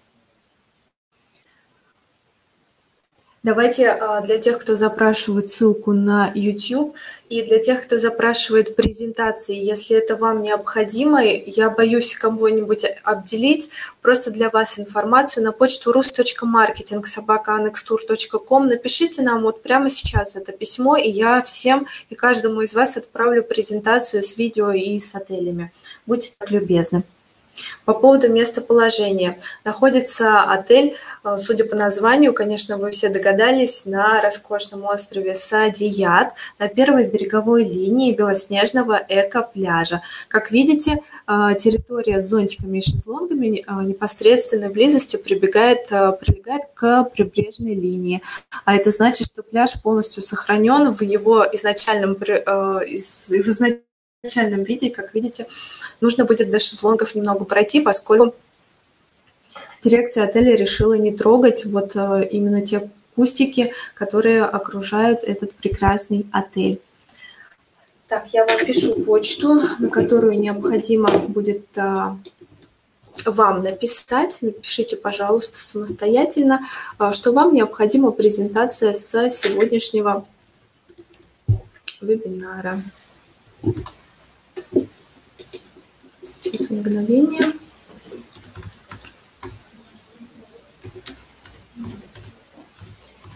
Давайте для тех, кто запрашивает ссылку на YouTube, и для тех, кто запрашивает презентации, если это вам необходимо, я боюсь кого-нибудь обделить, просто для вас информацию на почту rus.marketing@annextour.com. Напишите нам вот прямо сейчас это письмо, и я всем и каждому из вас отправлю презентацию с видео и с отелями. Будьте так любезны. По поводу местоположения. Находится отель, судя по названию, конечно, вы все догадались, на роскошном острове Садият, на первой береговой линии белоснежного эко-пляжа. Как видите, территория с зонтиками и шезлонгами непосредственной близости прилегает к прибрежной линии. А это значит, что пляж полностью сохранен в его изначальном виде. Как видите, нужно будет до шезлонгов немного пройти, поскольку дирекция отеля решила не трогать вот именно те кустики, которые окружают этот прекрасный отель. Так, я вам пишу почту, на которую необходимо будет вам написать. Напишите, пожалуйста, самостоятельно, что вам необходима презентация с сегодняшнего вебинара. Сейчас мгновение.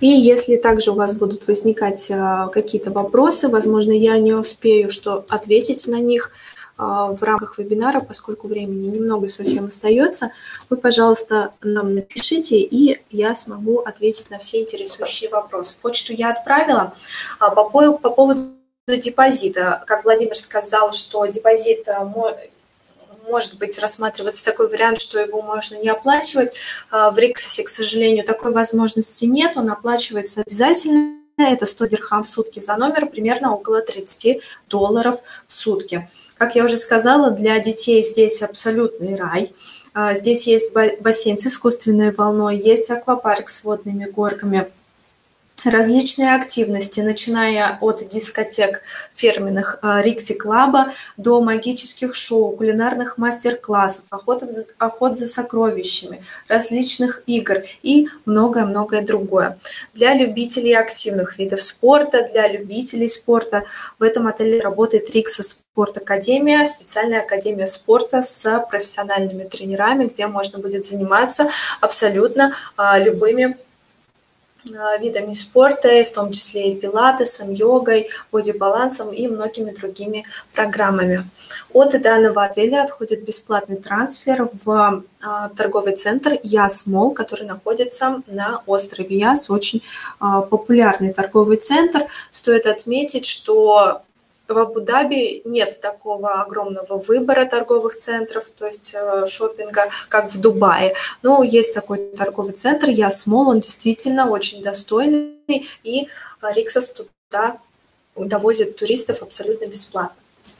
И если также у вас будут возникать какие-то вопросы, возможно, я не успею ответить на них в рамках вебинара, поскольку времени немного совсем остается, вы, пожалуйста, нам напишите, и я смогу ответить на все интересующие вопросы. Почту я отправила. По поводу депозита, как Владимир сказал, что депозит может быть рассматриваться такой вариант, что его можно не оплачивать. В Риксосе, к сожалению, такой возможности нет, он оплачивается обязательно. Это 100 дирхам в сутки за номер, примерно около $30 в сутки. Как я уже сказала, для детей здесь абсолютный рай. Здесь есть бассейн с искусственной волной, есть аквапарк с водными горками, различные активности, начиная от дискотек фирменных Рикти-клаба до магических шоу, кулинарных мастер-классов, охот за сокровищами, различных игр и многое-многое другое. Для любителей активных видов спорта, для любителей спорта в этом отеле работает Рикса Спорт Академия, специальная академия спорта с профессиональными тренерами, где можно будет заниматься абсолютно любыми видами спорта, в том числе и пилатесом, йогой, бодибалансом и многими другими программами. От данного отеля отходит бесплатный трансфер в торговый центр Яс Молл, который находится на острове Яс. Очень популярный торговый центр. Стоит отметить, что в Абу-Даби нет такого огромного выбора торговых центров, то есть шопинга, как в Дубае. Но есть такой торговый центр Яс Молл, он действительно очень достойный, и Риксос туда довозит туристов абсолютно бесплатно.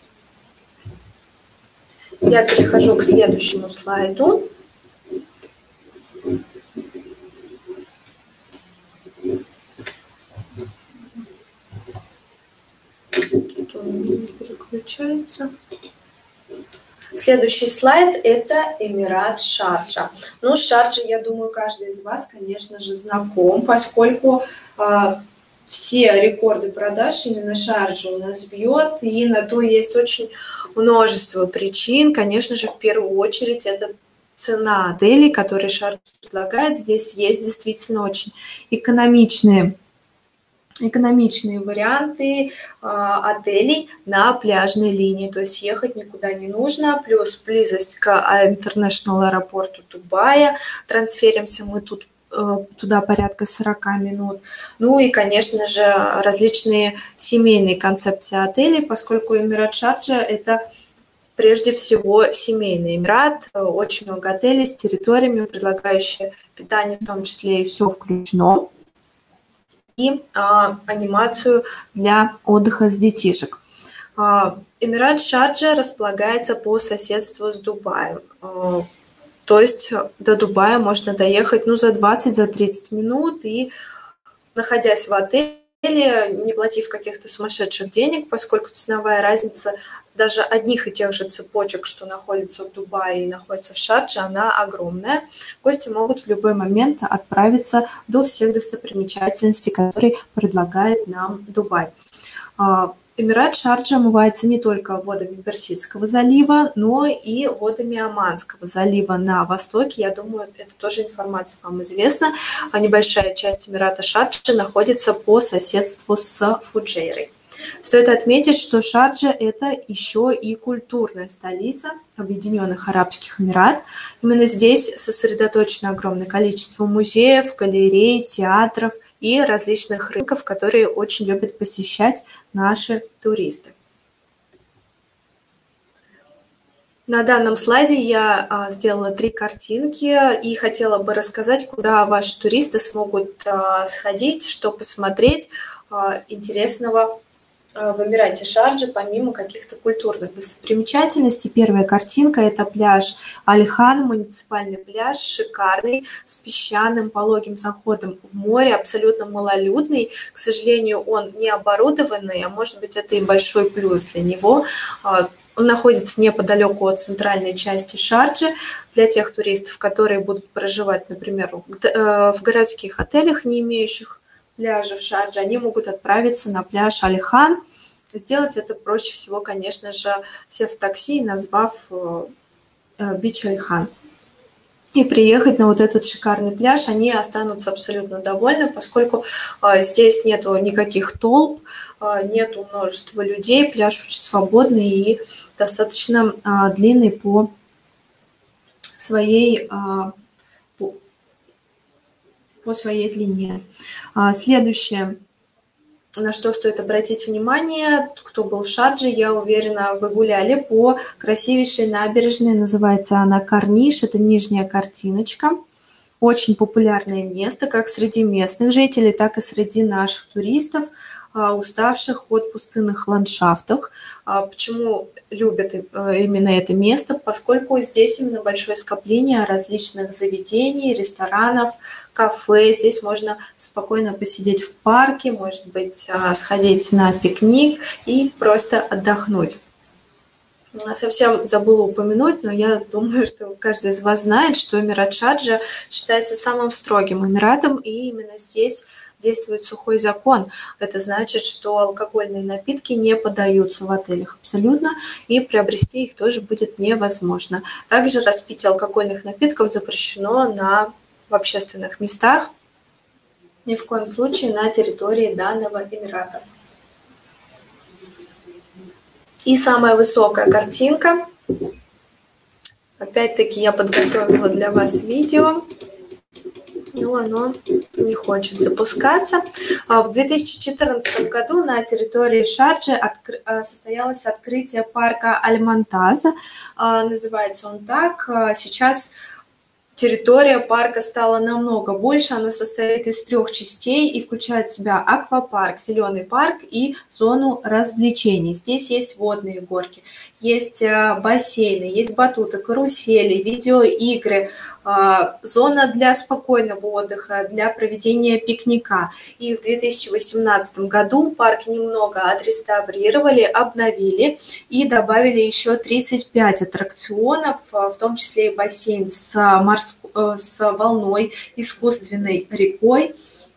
Я перехожу к следующему слайду. Тут он не переключается. Следующий слайд – это Эмират Шарджа. Ну, с Шарджей, я думаю, каждый из вас, конечно же, знаком, поскольку все рекорды продаж именно Шарджа у нас бьет, и на то есть очень множество причин. Конечно же, в первую очередь, это цена отелей, которые Шарджа предлагает. Здесь есть действительно очень экономичные варианты отелей на пляжной линии, то есть ехать никуда не нужно, плюс близость к International аэропорту Дубая, трансферимся мы туда порядка 40 минут. Ну и, конечно же, различные семейные концепции отелей, поскольку Эмират Шарджа – это прежде всего семейный Эмират, очень много отелей с территориями, предлагающие питание, в том числе и все включено, и анимацию для отдыха с детишек. Эмират Шарджа располагается по соседству с Дубаем. То есть до Дубая можно доехать за 20-30 минут, и, находясь в отеле, не платив каких-то сумасшедших денег, поскольку ценовая разница даже одних и тех же цепочек, что находятся в Дубае и находятся в Шардже, она огромная. Гости могут в любой момент отправиться до всех достопримечательностей, которые предлагает нам Дубай. Эмират Шарджа омывается не только водами Персидского залива, но и водами Оманского залива на востоке. Я думаю, это тоже информация вам известна. Небольшая часть Эмирата Шарджа находится по соседству с Фуджейрой. Стоит отметить, что Шарджа – это еще и культурная столица Объединенных Арабских Эмиратов. Именно здесь сосредоточено огромное количество музеев, галерей, театров и различных рынков, которые очень любят посещать наши туристы. На данном слайде я сделала 3 картинки и хотела бы рассказать, куда ваши туристы смогут сходить, что посмотреть интересного в Эмирате Шарджа, помимо каких-то культурных достопримечательностей. Первая картинка – это пляж Аль-Хан, муниципальный пляж, шикарный, с песчаным пологим заходом в море, абсолютно малолюдный. К сожалению, он не оборудованный, а может быть, это и большой плюс для него. Он находится неподалеку от центральной части Шарджи. Для тех туристов, которые будут проживать, например, в городских отелях, не имеющих пляжа в Шардже, они могут отправиться на пляж Аль-Хан. Сделать это проще всего, конечно же, сев в такси и назвав бич Аль-Хан. и приехать на вот этот шикарный пляж, они останутся абсолютно довольны, поскольку здесь нету никаких толп, нету множества людей, пляж очень свободный и достаточно длинный по своей длине. Следующее, на что стоит обратить внимание, кто был в Шардже, я уверена, вы гуляли по красивейшей набережной, называется она Корниш, это нижняя картиночка. Очень популярное место, как среди местных жителей, так и среди наших туристов, уставших от пустынных ландшафтов. Почему любят именно это место? Поскольку здесь именно большое скопление различных заведений, ресторанов, кафе. Здесь можно спокойно посидеть в парке, может быть, сходить на пикник и просто отдохнуть. Совсем забыла упомянуть, но я думаю, что каждый из вас знает, что Эмират Шарджа считается самым строгим эмиратом, и именно здесь действует сухой закон. Это значит, что алкогольные напитки не подаются в отелях абсолютно, и приобрести их тоже будет невозможно. Также распитие алкогольных напитков запрещено в общественных местах, ни в коем случае на территории данного эмирата. И самая высокая картинка. Опять-таки я подготовила для вас видео, но оно не хочет запускаться. В 2014 году на территории Шарджи состоялось открытие парка Аль-Мантаза. Называется он так. Сейчас территория парка стала намного больше, она состоит из 3 частей и включает в себя аквапарк, зеленый парк и зону развлечений. Здесь есть водные горки, есть бассейны, есть батуты, карусели, видеоигры, зона для спокойного отдыха, для проведения пикника. И в 2018 году парк немного отреставрировали, обновили и добавили еще 35 аттракционов, в том числе и бассейн с волной, искусственной рекой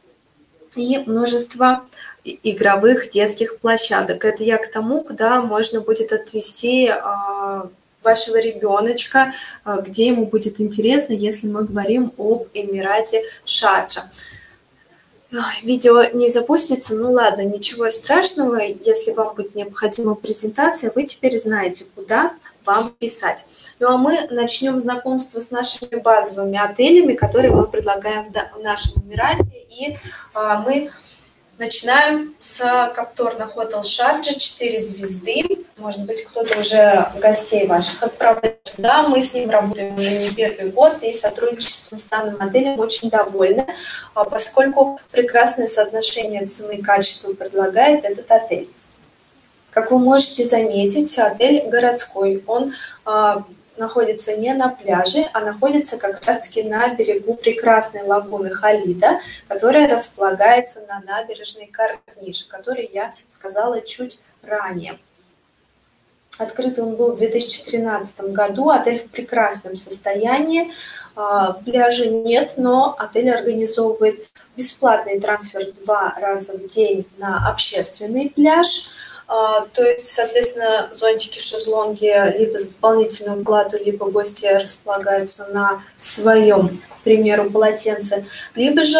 и множество игровых детских площадок. Это я к тому, куда можно будет отвезти вашего ребеночка, где ему будет интересно, если мы говорим об Эмирате Шарджа. Видео не запустится, ну ладно, ничего страшного, если вам будет необходима презентация, вы теперь знаете, куда вам писать. Ну а мы начнем знакомство с нашими базовыми отелями, которые мы предлагаем в нашем Эмирате. И мы начинаем с Капторна Хотел Шарджа, 4 звезды. Может быть, кто-то уже гостей ваших отправляет туда. Мы с ним работаем уже не первый год и сотрудничеством с данным отелем очень довольны, поскольку прекрасное соотношение цены и качества предлагает этот отель. Как вы можете заметить, отель городской. Он находится не на пляже, а находится как раз-таки на берегу прекрасной лагуны Халида, которая располагается на набережной Корниш, о которой я сказала чуть ранее. Открыт он был в 2013 году, отель в прекрасном состоянии, пляжа нет, но отель организовывает бесплатный трансфер 2 раза в день на общественный пляж. То есть, соответственно, зонтики, шезлонги либо с дополнительную плату, либо гости располагаются на своем, к примеру, полотенце, либо же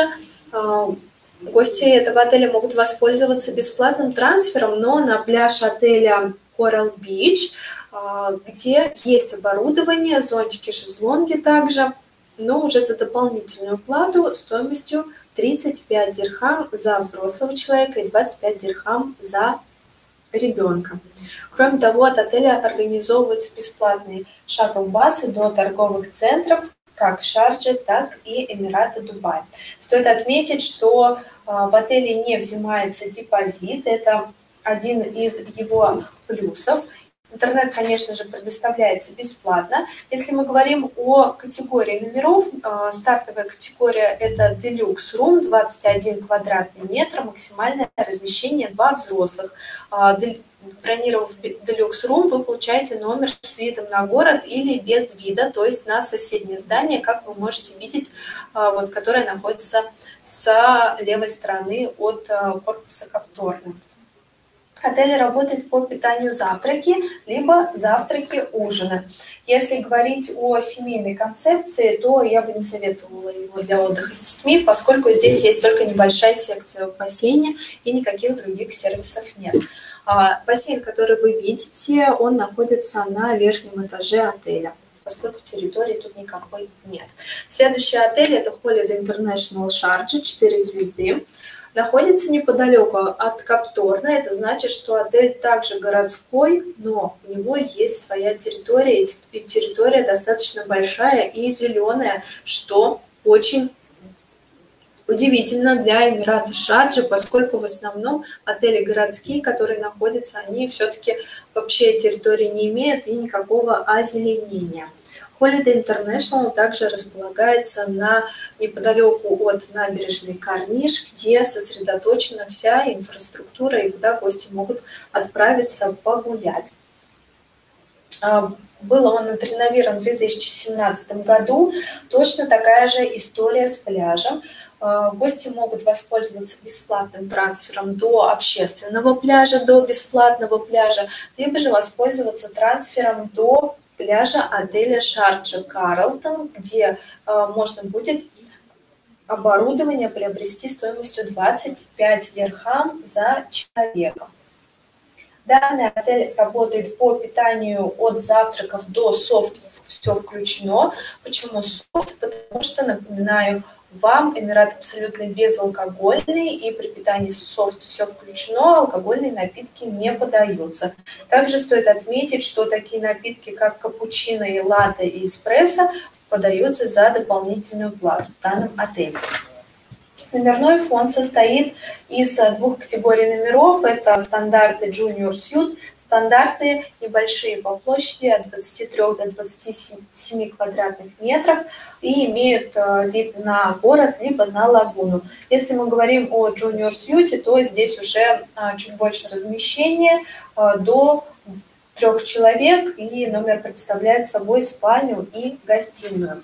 гости этого отеля могут воспользоваться бесплатным трансфером, но на пляж отеля Coral Beach, где есть оборудование, зонтики, шезлонги также, но уже за дополнительную плату стоимостью 35 дирхам за взрослого человека и 25 дирхам за ребенка. Кроме того, от отеля организовываются бесплатные шаттл-басы до торговых центров, как Шарджи, так и Эмирата Дубай. Стоит отметить, что в отеле не взимается депозит, это один из его плюсов. Интернет, конечно же, предоставляется бесплатно. Если мы говорим о категории номеров, стартовая категория – это Deluxe Room, 21 квадратный метр, максимальное размещение 2 взрослых. Бронировав Deluxe Room, вы получаете номер с видом на город или без вида, то есть на соседнее здание, как вы можете видеть, которое находится с левой стороны от корпуса Капторна. Отель работает по питанию завтраки, либо завтраки-ужины. Если говорить о семейной концепции, то я бы не советовала его для отдыха с детьми, поскольку здесь есть только небольшая секция в бассейне и никаких других сервисов нет. Бассейн, который вы видите, он находится на верхнем этаже отеля, поскольку территории тут никакой нет. Следующий отель – это Holiday International Sharjah, 4 звезды. Находится неподалеку от Капторна. Это значит, что отель также городской, но у него есть своя территория, и территория достаточно большая и зеленая, что очень удивительно для Эмирата Шарджа, поскольку в основном отели городские, которые находятся, они все-таки вообще территории не имеют и никакого озеленения. Holiday International также располагается неподалеку от набережной Корниш, где сосредоточена вся инфраструктура и куда гости могут отправиться погулять. Был он отреновирован в 2017 году. Точно такая же история с пляжем. Гости могут воспользоваться бесплатным трансфером до общественного пляжа, до бесплатного пляжа, либо же воспользоваться трансфером до пляжа отеля Шарджа Карлтон, где можно будет оборудование приобрести стоимостью 25 дирхам за человека. Данный отель работает по питанию от завтраков до софт, все включено. Почему софт? Потому что, напоминаю вам, Эмират абсолютно безалкогольный, и при питании софт все включено, алкогольные напитки не подаются. Также стоит отметить, что такие напитки, как капучино и латте и эспрессо, подаются за дополнительную плату в данном отеле. Номерной фонд состоит из двух категорий номеров. Это стандарты Junior Suite, стандарты небольшие по площади от 23 до 27 квадратных метров и имеют вид на город либо на лагуну. Если мы говорим о Junior Suite, то здесь уже чуть больше размещения, до 3 человек, и номер представляет собой спальню и гостиную.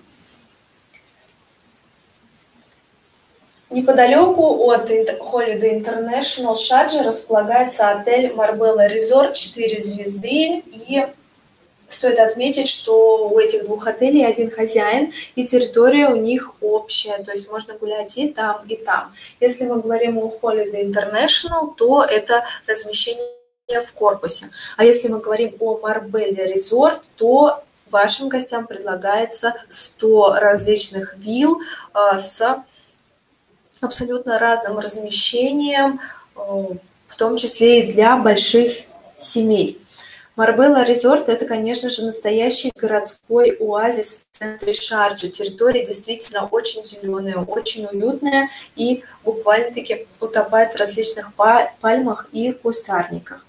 Неподалеку от Holiday International Sharjah располагается отель Marbella Resort 4 звезды. И стоит отметить, что у этих двух отелей один хозяин, и территория у них общая, то есть можно гулять и там, и там. Если мы говорим о Holiday International, то это размещение в корпусе. А если мы говорим о Marbella Resort, то вашим гостям предлагается 100 различных вилл с абсолютно разным размещением, в том числе и для больших семей. Marbella Resort – это, конечно же, настоящий городской оазис в центре Шарджи. Территория действительно очень зеленая, очень уютная и буквально-таки утопает в различных пальмах и кустарниках.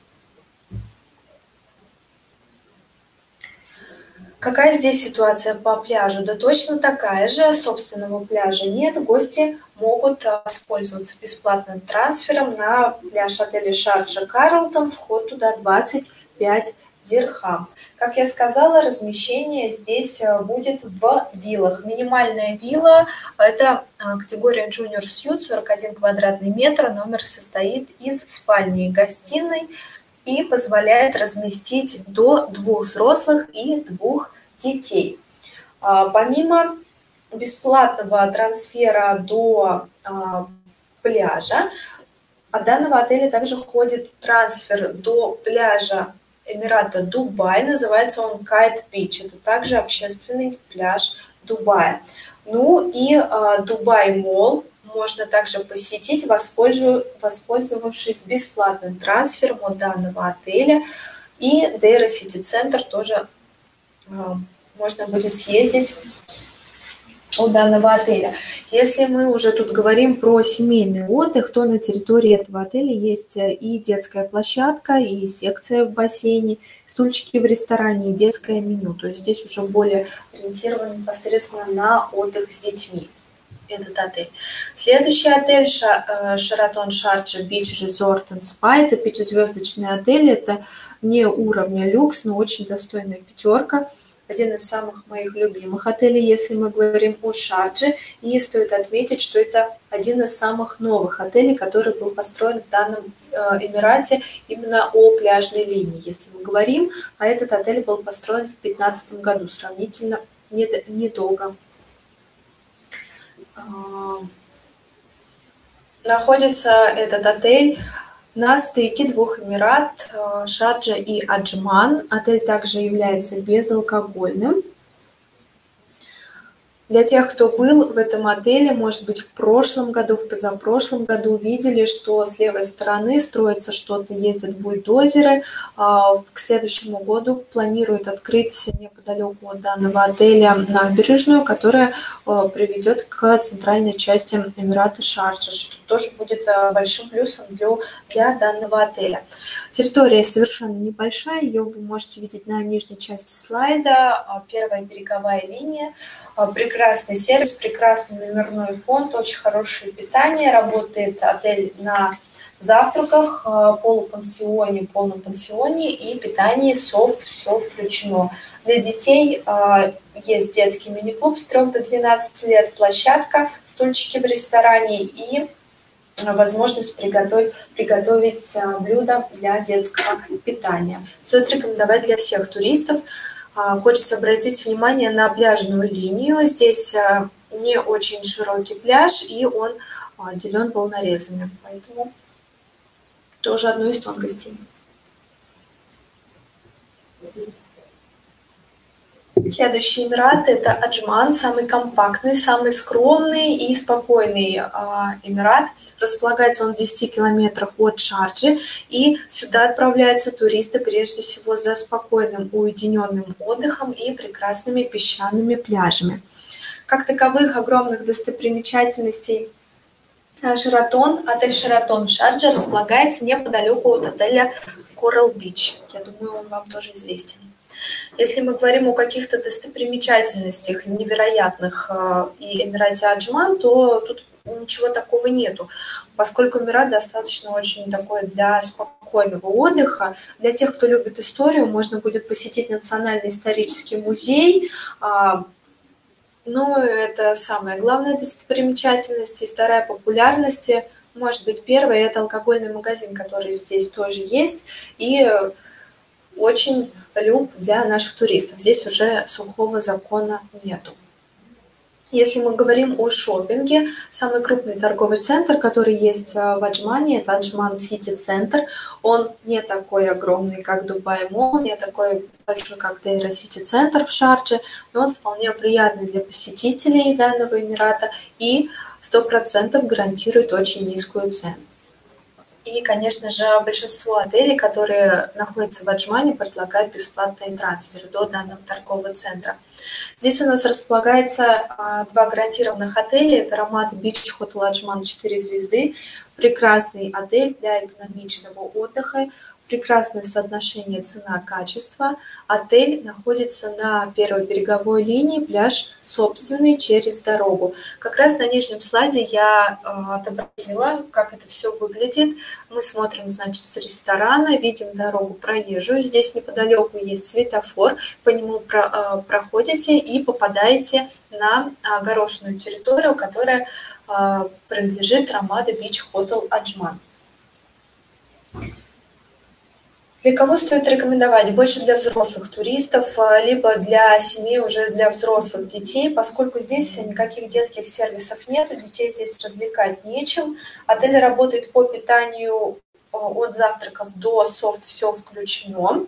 Какая здесь ситуация по пляжу? Да точно такая же. Собственного пляжа нет. Гости могут воспользоваться бесплатным трансфером на пляж отеля Шарджа Карлтон. Вход туда 25 дирхам. Как я сказала, размещение здесь будет в виллах. Минимальная вилла – это категория Junior Suite, 41 квадратный метр. Номер состоит из спальни и гостиной и позволяет разместить до 2 взрослых и 2 детей. Помимо бесплатного трансфера до пляжа, от данного отеля также ходит трансфер до пляжа Эмирата Дубай. Называется он Kite Beach. Это также общественный пляж Дубая. Ну и Дубай Молл можно также посетить, воспользовавшись бесплатным трансфером от данного отеля. И Дейра Сити Центр тоже можно будет съездить от данного отеля. Если мы уже тут говорим про семейный отдых, то на территории этого отеля есть и детская площадка, и секция в бассейне, стульчики в ресторане, и детское меню. То есть здесь уже более ориентировано непосредственно на отдых с детьми. Этот отель. Следующий отель Sheraton Sharjah Beach Resort and Spa. Это 5-звездочный отель. Это не уровня люкс, но очень достойная пятерка. один из самых моих любимых отелей, если мы говорим о Шардже. И стоит отметить, что это один из самых новых отелей, который был построен в данном Эмирате именно о пляжной линии. Если мы говорим, а этот отель был построен в 2015 году, сравнительно недолго. Находится этот отель на стыке двух Эмират, Шарджа и Аджман. Отель также является безалкогольным. Для тех, кто был в этом отеле, может быть, в прошлом году, в позапрошлом году, видели, что с левой стороны строится что-то, ездят бульдозеры. К следующему году планируют открыть неподалеку от данного отеля набережную, которая приведет к центральной части Эмирата Шарджа, что тоже будет большим плюсом для данного отеля. Территория совершенно небольшая, ее вы можете видеть на нижней части слайда. Первая береговая линия. Прекрасный сервис, прекрасный номерной фонд, очень хорошее питание. Работает отель на завтраках, полупансионе, полном пансионе и питании софт, все включено. Для детей есть детский мини-клуб с 3 до 12 лет, площадка, стульчики в ресторане и возможность приготовить блюда для детского питания. Стоит рекомендовать для всех туристов. Хочется обратить внимание на пляжную линию. Здесь не очень широкий пляж, и он отделен волнорезами. Поэтому тоже одно из тонкостей. Следующий Эмират – это Аджман, самый компактный, самый скромный и спокойный Эмират. Располагается он в 10 километрах от Шарджи, и сюда отправляются туристы прежде всего за спокойным, уединенным отдыхом и прекрасными песчаными пляжами. Как таковых огромных достопримечательностей Шератон, отель Шератон в Шардже располагается неподалеку от отеля Coral Beach. Я думаю, он вам тоже известен. Если мы говорим о каких-то достопримечательностях невероятных и Эмирате Аджман, то тут ничего такого нету, поскольку Эмират достаточно очень такой для спокойного отдыха. Для тех, кто любит историю, можно будет посетить Национальный исторический музей. Ну, это самая главная достопримечательность. И вторая популярность, может быть, первая, это алкогольный магазин, который здесь тоже есть. И очень люб для наших туристов. Здесь уже сухого закона нету. Если мы говорим о шопинге, самый крупный торговый центр, который есть в Аджмане, это Аджман Сити Центр. Он не такой огромный, как Дубай Молл, не такой большой, как Дейра Сити Центр в Шардже, но он вполне приятный для посетителей данного Эмирата и 100% гарантирует очень низкую цену. И, конечно же, большинство отелей, которые находятся в Аджмане, предлагают бесплатные трансферы до данного торгового центра. Здесь у нас располагается 2 гарантированных отеля. Это Рамат Бич Хотел Аджман 4 звезды. Прекрасный отель для экономичного отдыха. Прекрасное соотношение цена-качество. Отель находится на первой береговой линии, пляж собственный через дорогу. Как раз на нижнем слайде я отобразила, как это все выглядит. Мы смотрим, значит, с ресторана, видим дорогу проезжую. Здесь неподалеку есть светофор, по нему проходите и попадаете на огорошенную территорию, которая принадлежит Рамада Бич Хотел Аджман. Для кого стоит рекомендовать? Больше для взрослых туристов, либо для семей уже для взрослых детей, поскольку здесь никаких детских сервисов нет, детей здесь развлекать нечем. Отель работает по питанию от завтраков до софт, все включено.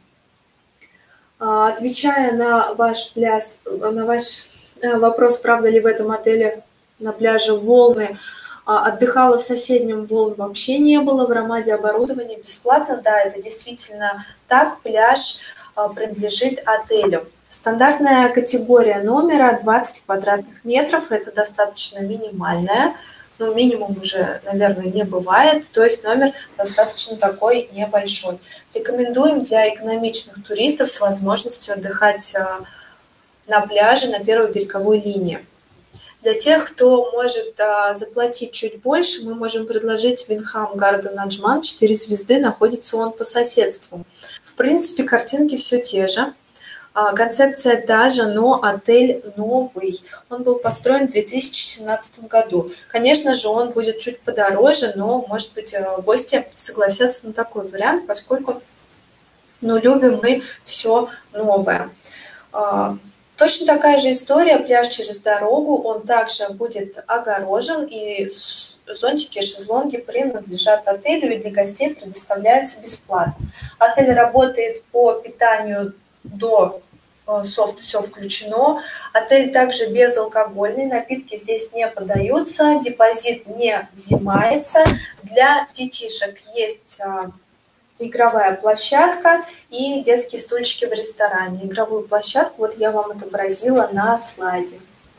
Отвечая на ваш вопрос, правда ли в этом отеле на пляже волны, отдыхала в соседнем, волн вообще не было, в Рамаде оборудование бесплатно, да, это действительно так, пляж принадлежит отелю. Стандартная категория номера 20 квадратных метров, это достаточно минимальная, но минимум уже, наверное, не бывает, то есть номер достаточно такой небольшой. Рекомендуем для экономичных туристов с возможностью отдыхать на пляже на первой береговой линии. Для тех, кто может заплатить чуть больше, мы можем предложить Винхам Гарден Аджман 4 звезды, находится он по соседству. В принципе, картинки все те же. Концепция та же, но отель новый. Он был построен в 2017 году. Конечно же, он будет чуть подороже, но, может быть, гости согласятся на такой вариант, поскольку любим мы все новое. Точно такая же история, пляж через дорогу, он также будет огорожен, и зонтики и шезлонги принадлежат отелю и для гостей предоставляются бесплатно. Отель работает по питанию до софт, все включено. Отель также безалкогольный, напитки здесь не подаются, депозит не взимается. Для детишек есть игровая площадка и детские стульчики в ресторане. Игровую площадку вот я вам отобразила на слайде.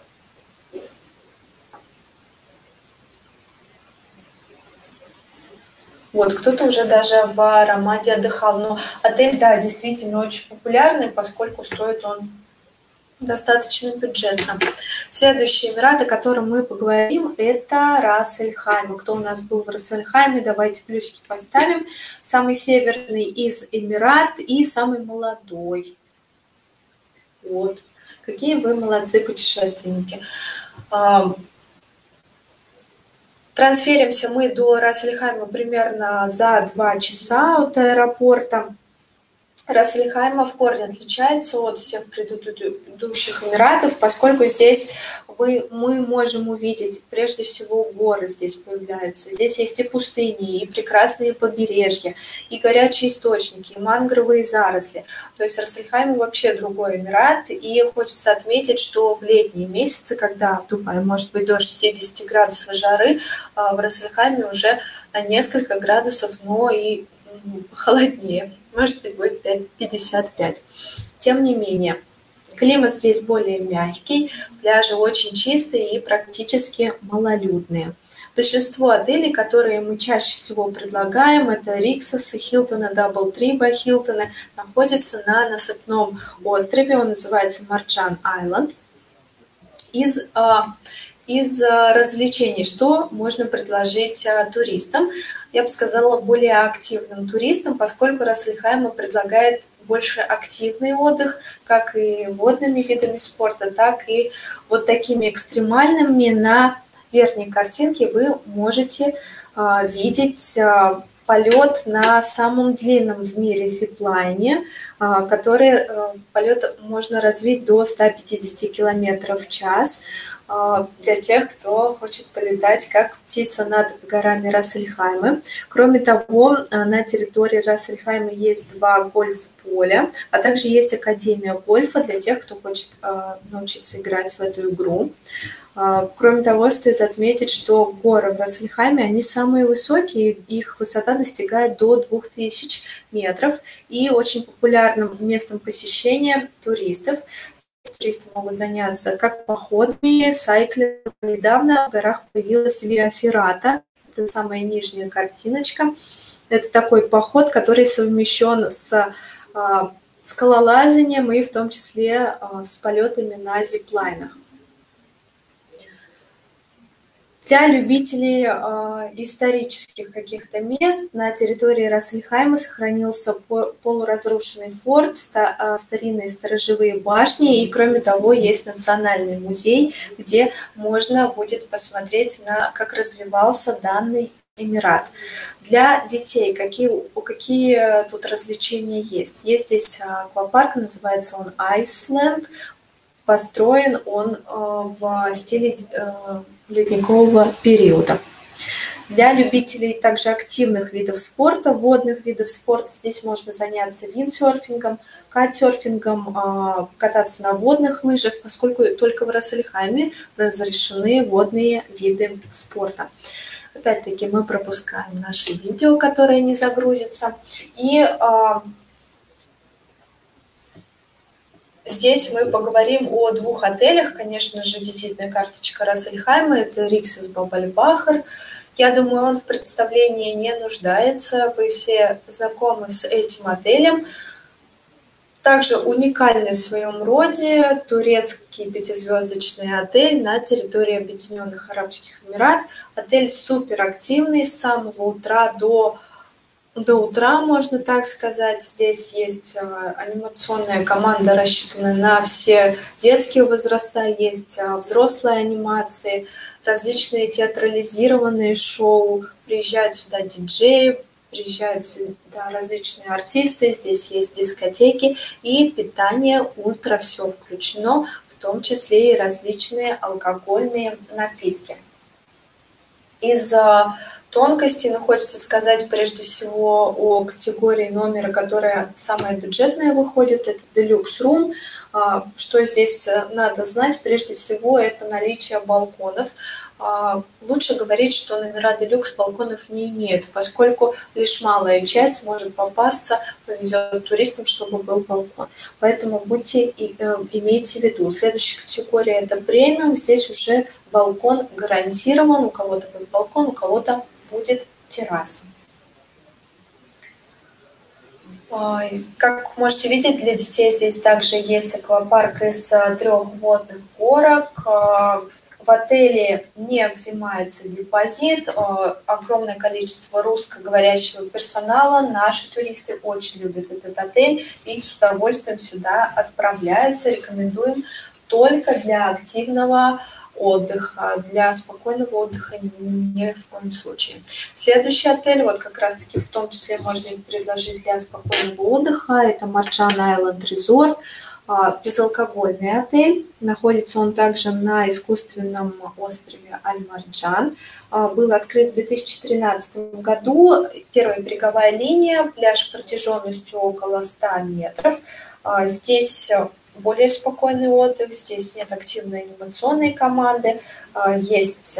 Вот, кто-то уже даже в Аромаде отдыхал. Но отель, да, действительно очень популярный, поскольку стоит он достаточно бюджетно. Следующий Эмират, о котором мы поговорим, это Рас-эль-Хайма. Кто у нас был в Рас-эль-Хайме, давайте плюсики поставим. Самый северный из Эмират и самый молодой. Вот. Какие вы молодцы путешественники. Трансферимся мы до Рас-эль-Хайма примерно за 2 часа от аэропорта. Рас-эль-Хайма в корне отличается от всех предыдущих Эмиратов, поскольку здесь мы можем увидеть, прежде всего, горы здесь появляются. Здесь есть и пустыни, и прекрасные побережья, и горячие источники, и мангровые заросли. То есть Рас-эль-Хайма вообще другой Эмират, и хочется отметить, что в летние месяцы, когда в Дубае может быть до 60 градусов жары, в Рас-эль-Хайме уже на несколько градусов, но и холоднее. Может быть, будет 55. Тем не менее, климат здесь более мягкий, пляжи очень чистые и практически малолюдные. Большинство отелей, которые мы чаще всего предлагаем, это Риксосы, Хилтоны, Даблтри by Хилтоны, находятся на насыпном острове, он называется Марджан Айленд. Из развлечений, что можно предложить туристам? Я бы сказала, более активным туристам, поскольку Рас-эль-Хайма предлагает больше активный отдых, как и водными видами спорта, так и вот такими экстремальными. На верхней картинке вы можете видеть полет на самом длинном в мире зиплайне, который полет можно развить до 150 км в час. Для тех, кто хочет полетать как птица над горами Рас-эль-Хаймы. Кроме того, на территории Рас-эль-Хаймы есть 2 гольф-поля, а также есть академия гольфа для тех, кто хочет научиться играть в эту игру. Кроме того, стоит отметить, что горы в Рас-эль-Хайме, они самые высокие, их высота достигает до 2000 метров, и очень популярным местом посещения туристов. Туристы могут заняться как походами, сайклингом. Недавно в горах появилась Виа Феррата. Это самая нижняя картиночка. Это такой поход, который совмещен с скалолазанием и в том числе с полетами на зиплайнах. Для любителей исторических каких-то мест на территории Рас-эль-Хайма сохранился полуразрушенный форт, старинные сторожевые башни, и кроме того есть национальный музей, где можно будет посмотреть, как развивался данный Эмират. Для детей какие тут развлечения есть? Есть здесь аквапарк, называется он Iceland. Построен он в стиле ледникового периода. Для любителей также активных видов спорта, водных видов спорта, здесь можно заняться виндсерфингом, кайтсерфингом, кататься на водных лыжах, поскольку только в Рас-эль-Хайме разрешены водные виды спорта. Опять-таки мы пропускаем наше видео, которое не загрузится. И здесь мы поговорим о 2 отелях. Конечно же, визитная карточка Рас-эль-Хайма – это Риксос Баб-аль-Бахр. Я думаю, он в представлении не нуждается. Вы все знакомы с этим отелем. Также уникальный в своем роде турецкий 5-звездочный отель на территории Объединенных Арабских Эмиратов. Отель суперактивный с самого утра до до утра, можно так сказать. Здесь есть анимационная команда, рассчитанная на все детские возраста, есть взрослые анимации, различные театрализированные шоу, приезжают сюда диджеи, приезжают сюда различные артисты, здесь есть дискотеки и питание ультра все включено, в том числе и различные алкогольные напитки. Из тонкостей, но хочется сказать прежде всего о категории номера, которая самая бюджетная выходит, это Deluxe Room. Что здесь надо знать? Прежде всего, это наличие балконов. Лучше говорить, что номера Deluxe балконов не имеют, поскольку лишь малая часть может попасться, повезет туристам, чтобы был балкон. Поэтому имейте в виду. Следующая категория – это премиум. Здесь уже балкон гарантирован. У кого-то будет балкон, у кого-то будет терраса. Как можете видеть, для детей здесь также есть аквапарк из 3 водных горок. В отеле не взимается депозит, огромное количество русскоговорящего персонала. Наши туристы очень любят этот отель и с удовольствием сюда отправляются. Рекомендуем только для активного отдыха, для спокойного отдыха ни в коем случае. Следующий отель, вот как раз-таки в том числе можно предложить для спокойного отдыха, это Marjan Island Resort, безалкогольный отель. Находится он также на искусственном острове Аль-Марджан. Был открыт в 2013 году. Первая береговая линия, пляж протяженностью около 100 метров. Здесь более спокойный отдых, здесь нет активной анимационной команды, есть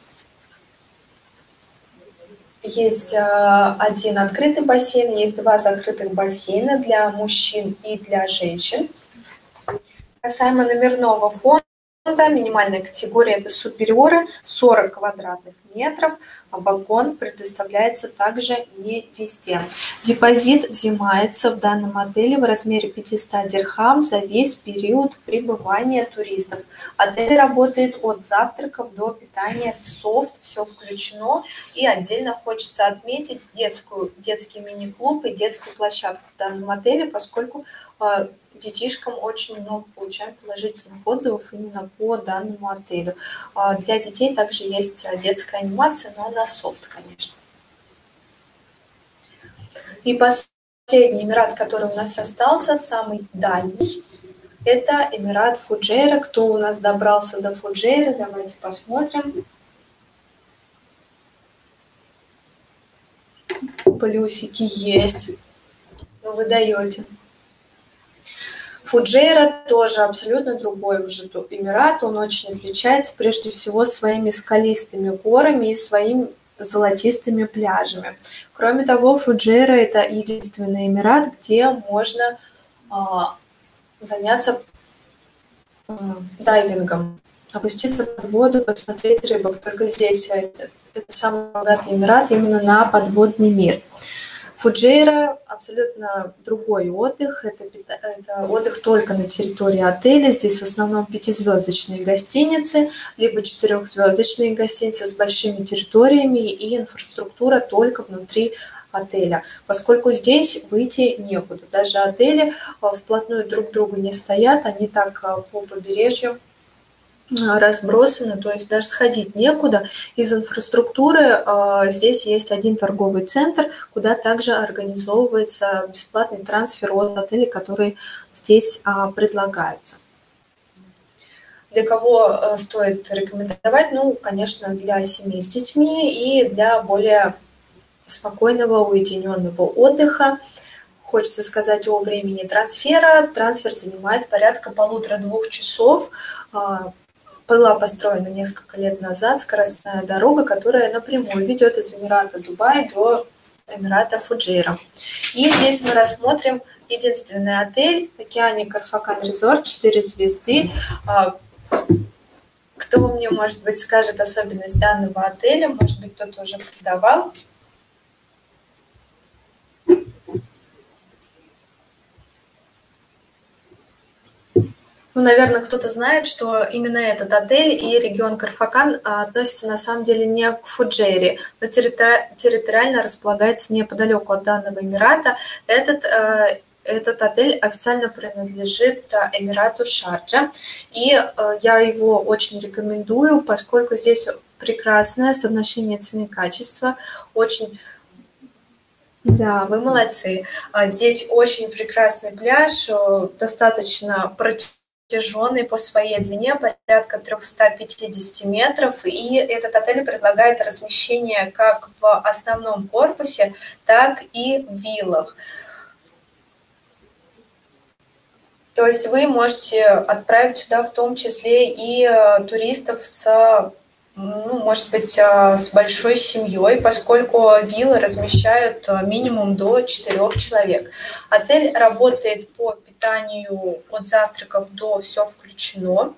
один открытый бассейн, есть 2 закрытых бассейна для мужчин и для женщин. Касаемо номерного фонда, минимальная категория – это супериоры, 40 квадратных метров, а балкон предоставляется также не везде. Депозит взимается в данном отеле в размере 500 дирхам за весь период пребывания туристов. Отель работает от завтраков до питания, софт, все включено. И отдельно хочется отметить детский мини-клуб и детскую площадку в данном отеле, поскольку детишкам очень много получаем положительных отзывов именно по данному отелю. Для детей также есть детская анимация, но на софт, конечно. И последний Эмират, который у нас остался, самый дальний, это Эмират Фуджейра. Кто у нас добрался до Фуджейры, давайте посмотрим. Плюсики есть. Ну, вы даете. Фуджейра тоже абсолютно другой уже Эмират, он очень отличается прежде всего своими скалистыми горами и своими золотистыми пляжами. Кроме того, Фуджейра – это единственный Эмират, где можно заняться дайвингом, опуститься в воду, посмотреть рыбок. Только здесь это самый богатый Эмират именно на подводный мир. Фуджейра абсолютно другой отдых. Это отдых только на территории отеля. Здесь в основном 5-звездочные гостиницы, либо 4-звездочные гостиницы с большими территориями и инфраструктура только внутри отеля, поскольку здесь выйти некуда. Даже отели вплотную друг к другу не стоят, они так по побережью разбросаны, то есть даже сходить некуда. Из инфраструктуры здесь есть один торговый центр, куда также организовывается бесплатный трансфер от отелей, которые здесь предлагаются. Для кого стоит рекомендовать? Ну, конечно, для семей с детьми и для более спокойного, уединенного отдыха. Хочется сказать о времени трансфера. Трансфер занимает порядка 1,5-2 часов. Была построена несколько лет назад скоростная дорога, которая напрямую ведет из Эмирата Дубай до Эмирата Фуджейра. И здесь мы рассмотрим единственный отель Океаник Карфакан Резорт, 4 звезды. Кто мне, может быть, скажет особенность данного отеля? Может быть, кто-то уже продавал. Ну, наверное, кто-то знает, что именно этот отель и регион Карфакан относятся на самом деле не к Фуджейре, но территориально располагается неподалеку от данного Эмирата. Этот отель официально принадлежит Эмирату Шарджа, и я его очень рекомендую, поскольку здесь прекрасное соотношение цены-качества, очень... Да, вы молодцы. Здесь очень прекрасный пляж, достаточно протяженный по своей длине, порядка 350 метров, и этот отель предлагает размещение как в основном корпусе, так и в виллах. То есть вы можете отправить сюда в том числе и туристов с, ну, может быть, с большой семьей, поскольку виллы размещают минимум до 4 человек. Отель работает по питанию от завтраков до «все включено».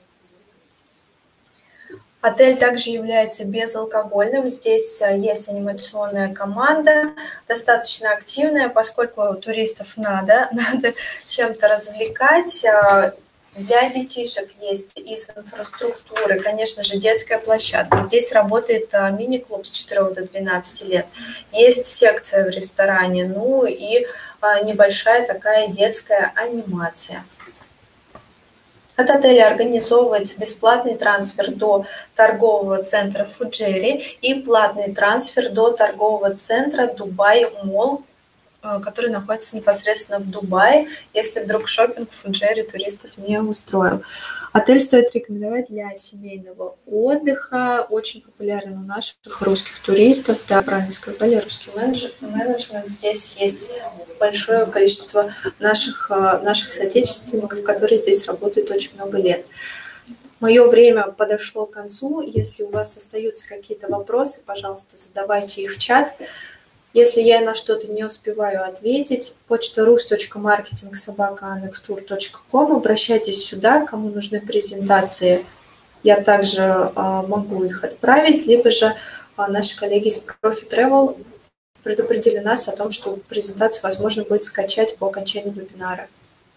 Отель также является безалкогольным. Здесь есть анимационная команда, достаточно активная, поскольку туристов надо чем-то развлекать. Для детишек есть из инфраструктуры, конечно же, детская площадка. Здесь работает мини-клуб с 4 до 12 лет. Есть секция в ресторане, ну и небольшая такая детская анимация. От отеля организовывается бесплатный трансфер до торгового центра Фуджейри и платный трансфер до торгового центра Дубай Молл, который находится непосредственно в Дубае, если вдруг шопинг в Фуджейре туристов не устроил. Отель стоит рекомендовать для семейного отдыха, очень популярен у наших русских туристов. Да, правильно сказали, русский менеджмент. Здесь есть большое количество наших соотечественников, которые здесь работают очень много лет. Мое время подошло к концу. Если у вас остаются какие-то вопросы, пожалуйста, задавайте их в чат. Если я на что-то не успеваю ответить, почта rus.marketing@annextour.com, обращайтесь сюда, кому нужны презентации. Я также могу их отправить, либо же наши коллеги из Profit Travel предупредили нас о том, что презентацию возможно будет скачать по окончании вебинара.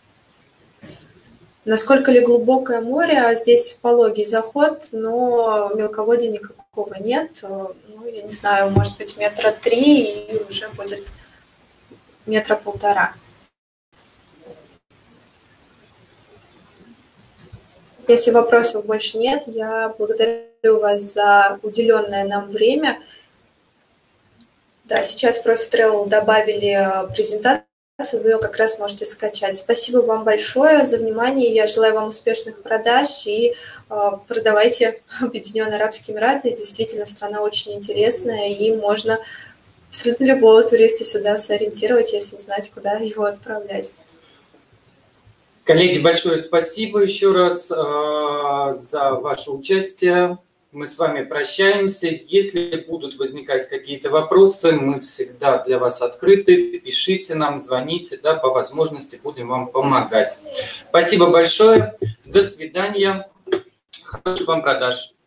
Насколько ли глубокое море? Здесь пологий заход, но мелководья никакого нет. Ну, я не знаю, может быть, 3 метра, и уже будет 1,5 метра. Если вопросов больше нет, я благодарю вас за уделенное нам время. Да, сейчас Profit Travel добавили презентацию, вы ее как раз можете скачать. Спасибо вам большое за внимание. Я желаю вам успешных продаж и продавайте Объединенные Арабские Эмираты. Действительно, страна очень интересная, и можно абсолютно любого туриста сюда сориентировать, если знать, куда его отправлять. Коллеги, большое спасибо еще раз за ваше участие. Мы с вами прощаемся. Если будут возникать какие-то вопросы, мы всегда для вас открыты. Пишите нам, звоните, да, по возможности будем вам помогать. Спасибо большое. До свидания. Хороших вам продаж.